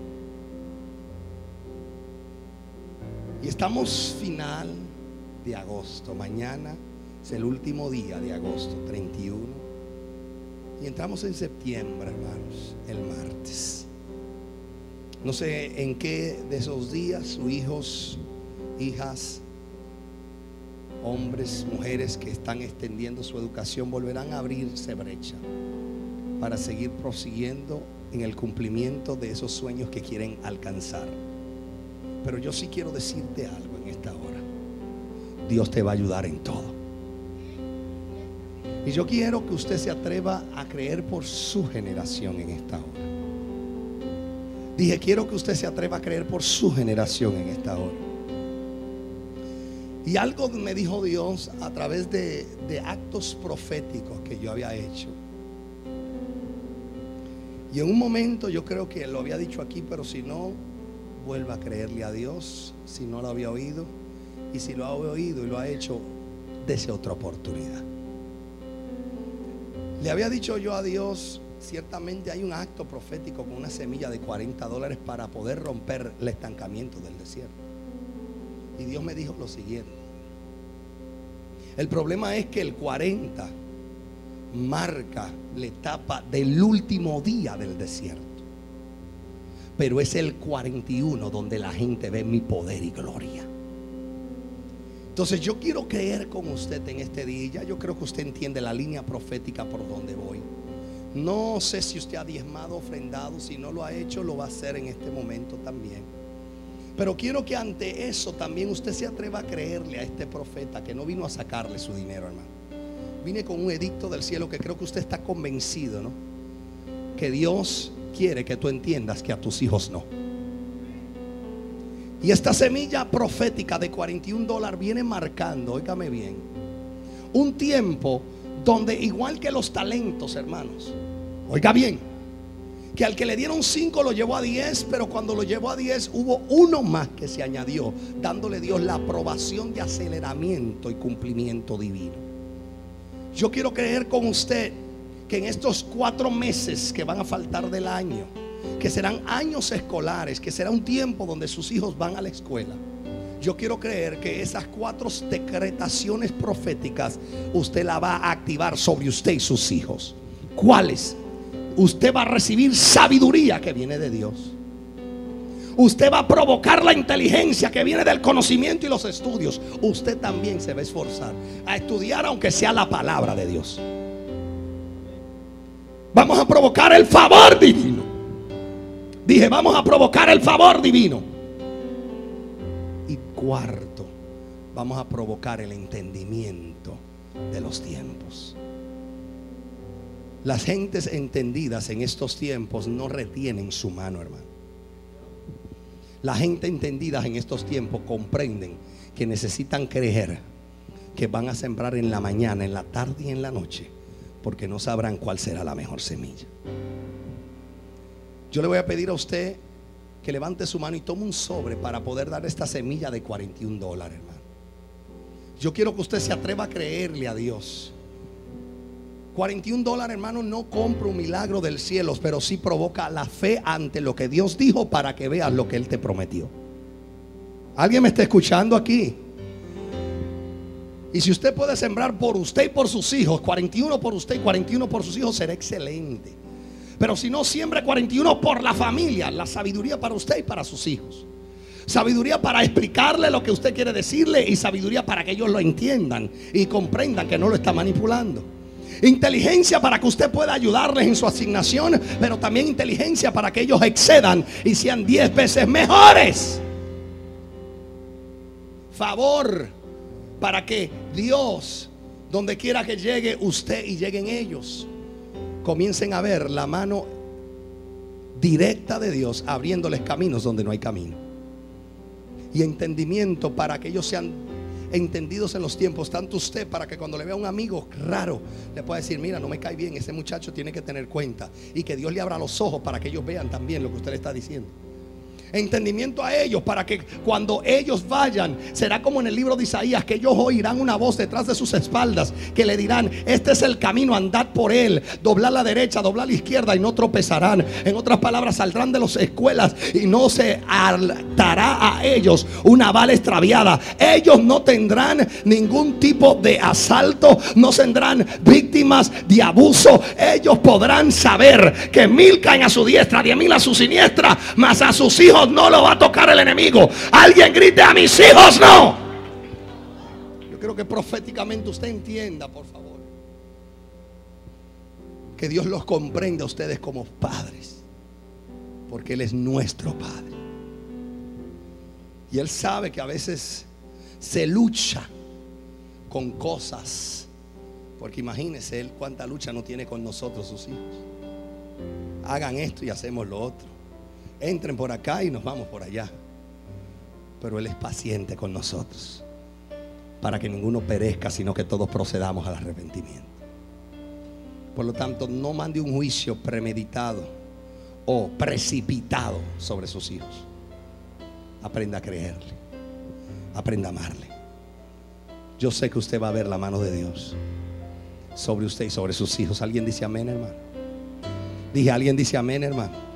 Y estamos final de agosto. Mañana es el último día de agosto, 31. Y entramos en septiembre, hermanos, el martes. No sé en qué de esos días sus hijos, hijas, hombres, mujeres que están extendiendo su educación volverán a abrirse brecha para seguir prosiguiendo en el cumplimiento de esos sueños que quieren alcanzar. Pero yo sí quiero decirte algo en esta hora. Dios te va a ayudar en todo. Y yo quiero que usted se atreva a creer por su generación en esta hora. Dije, quiero que usted se atreva a creer por su generación en esta hora. Y algo me dijo Dios a través de actos proféticos que yo había hecho. Y en un momento yo creo que lo había dicho aquí, pero si no, vuelva a creerle a Dios. Si no lo había oído, y si lo ha oído y lo ha hecho, dése otra oportunidad. Le había dicho yo a Dios, ciertamente hay un acto profético con una semilla de $40 para poder romper el estancamiento del desierto. Y Dios me dijo lo siguiente: el problema es que el 40 marca la etapa del último día del desierto, pero es el 41 donde la gente ve mi poder y gloria. Entonces yo quiero creer con usted en este día. Yo creo que usted entiende la línea profética por donde voy. No sé si usted ha diezmado, ofrendado. Si no lo ha hecho, lo va a hacer en este momento también. Pero quiero que ante eso también usted se atreva a creerle a este profeta, que no vino a sacarle su dinero, hermano. Vine con un edicto del cielo que creo que usted está convencido, ¿no? Que Dios quiere que tú entiendas que a tus hijos no. Y esta semilla profética de $41 viene marcando, óigame bien, un tiempo donde, igual que los talentos, hermanos, oiga bien, que al que le dieron 5 lo llevó a 10, pero cuando lo llevó a 10 hubo uno más que se añadió, dándole Dios la aprobación de aceleramiento y cumplimiento divino. Yo quiero creer con usted que en estos 4 meses que van a faltar del año, que serán años escolares, que será un tiempo donde sus hijos van a la escuela, yo quiero creer que esas 4 decretaciones proféticas usted la va a activar sobre usted y sus hijos. ¿Cuáles? Usted va a recibir sabiduría que viene de Dios. Usted va a provocar la inteligencia que viene del conocimiento y los estudios. Usted también se va a esforzar a estudiar, aunque sea la palabra de Dios. Vamos a provocar el favor divino. Dije, vamos a provocar el favor divino. Y cuarto, vamos a provocar el entendimiento de los tiempos. Las gentes entendidas en estos tiempos no retienen su mano, hermano. La gente entendida en estos tiempos comprenden que necesitan creer que van a sembrar en la mañana, en la tarde y en la noche, porque no sabrán cuál será la mejor semilla. Yo le voy a pedir a usted que levante su mano y tome un sobre para poder dar esta semilla de $41, hermano. Yo quiero que usted se atreva a creerle a Dios. $41, hermano, no compra un milagro del cielo, pero sí provoca la fe ante lo que Dios dijo para que veas lo que Él te prometió. ¿Alguien me está escuchando aquí? Y si usted puede sembrar por usted y por sus hijos, 41 por usted y 41 por sus hijos, será excelente. Pero si no, siembre 41 por la familia, la sabiduría para usted y para sus hijos. Sabiduría para explicarle lo que usted quiere decirle, y sabiduría para que ellos lo entiendan y comprendan que no lo está manipulando. Inteligencia para que usted pueda ayudarles en su asignación, pero también inteligencia para que ellos excedan y sean 10 veces mejores. Favor para que Dios, donde quiera que llegue usted y lleguen ellos, comiencen a ver la mano directa de Dios abriéndoles caminos donde no hay camino. Y entendimiento para que ellos sean entendidos en los tiempos, tanto usted, para que cuando le vea a un amigo raro le pueda decir: mira, no me cae bien, ese muchacho tiene que tener cuenta. Y que Dios le abra los ojos para que ellos vean también lo que usted le está diciendo. entendimiento a ellos, para que cuando ellos vayan, será como en el libro de Isaías, que ellos oirán una voz detrás de sus espaldas que le dirán: este es el camino, andad por él, doblar la derecha, doblar la izquierda, y no tropezarán. En otras palabras, saldrán de las escuelas y no se hartará a ellos una bala extraviada. Ellos no tendrán ningún tipo de asalto, no tendrán víctimas de abuso. Ellos podrán saber que 1000 caen a su diestra, 10,000 a su siniestra, mas a sus hijos no lo va a tocar el enemigo. Alguien grite: a mis hijos no. Yo creo que proféticamente usted entienda, por favor, que Dios los comprende a ustedes como padres, porque Él es nuestro Padre. Y Él sabe que a veces se lucha con cosas, porque imagínese Él cuánta lucha no tiene con nosotros, sus hijos. Hagan esto y hacemos lo otro. Entren por acá y nos vamos por allá. Pero Él es paciente con nosotros, para que ninguno perezca, sino que todos procedamos al arrepentimiento. Por lo tanto, no mande un juicio premeditado o precipitado sobre sus hijos. Aprenda a creerle, aprenda a amarle. Yo sé que usted va a ver la mano de Dios sobre usted y sobre sus hijos. ¿Alguien dice amén, hermano? Dije, ¿alguien dice amén, hermano?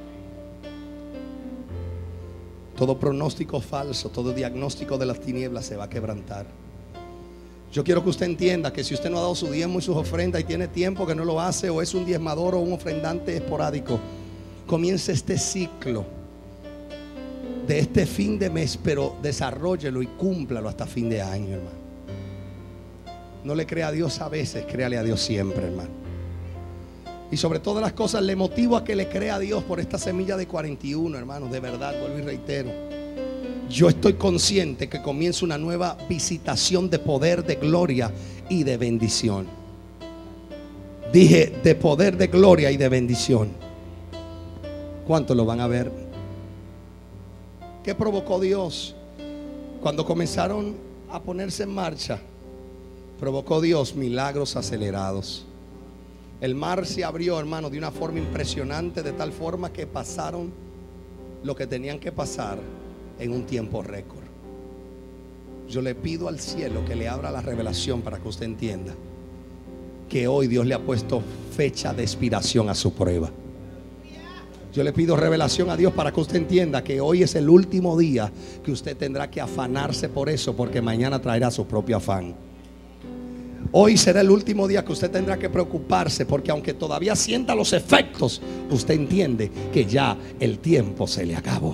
Todo pronóstico falso, todo diagnóstico de las tinieblas se va a quebrantar. Yo quiero que usted entienda que si usted no ha dado su diezmo y sus ofrendas y tiene tiempo que no lo hace, o es un diezmador o un ofrendante esporádico, comience este ciclo de este fin de mes, pero desarróllelo y cúmplalo hasta fin de año, hermano. No le crea a Dios a veces, créale a Dios siempre, hermano. Y sobre todas las cosas, le motivo a que le crea a Dios por esta semilla de 41, hermanos. De verdad, vuelvo y reitero, yo estoy consciente que comienza una nueva visitación de poder, de gloria y de bendición. Dije, de poder, de gloria y de bendición. ¿Cuántos lo van a ver? ¿Qué provocó Dios cuando comenzaron a ponerse en marcha? Provocó Dios milagros acelerados. El mar se abrió, hermano, de una forma impresionante, de tal forma que pasaron lo que tenían que pasar en un tiempo récord. Yo le pido al cielo que le abra la revelación para que usted entienda que hoy Dios le ha puesto fecha de expiración a su prueba. Yo le pido revelación a Dios para que usted entienda que hoy es el último día que usted tendrá que afanarse por eso, porque mañana traerá su propio afán. Hoy será el último día que usted tendrá que preocuparse, porque aunque todavía sienta los efectos, usted entiende que ya el tiempo se le acabó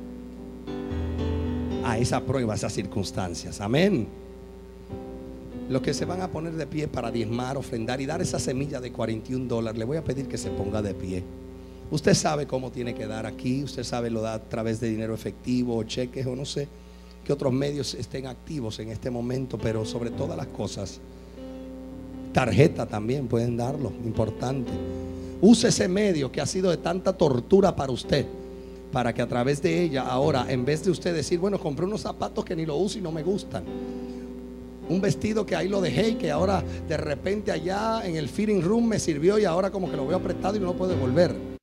a esa prueba, a esas circunstancias. Amén. Los que se van a poner de pie para diezmar, ofrendar y dar esa semilla de $41, le voy a pedir que se ponga de pie. Usted sabe cómo tiene que dar aquí. Usted sabe, lo da a través de dinero efectivo o cheques, o no sé qué otros medios estén activos en este momento. Pero sobre todas las cosas, tarjeta también pueden darlo, importante. Use ese medio que ha sido de tanta tortura para usted, para que a través de ella ahora, en vez de usted decir, bueno, compré unos zapatos que ni lo uso y no me gustan, un vestido que ahí lo dejé y que ahora de repente allá en el fitting room me sirvió y ahora como que lo veo apretado y no lo puedo devolver.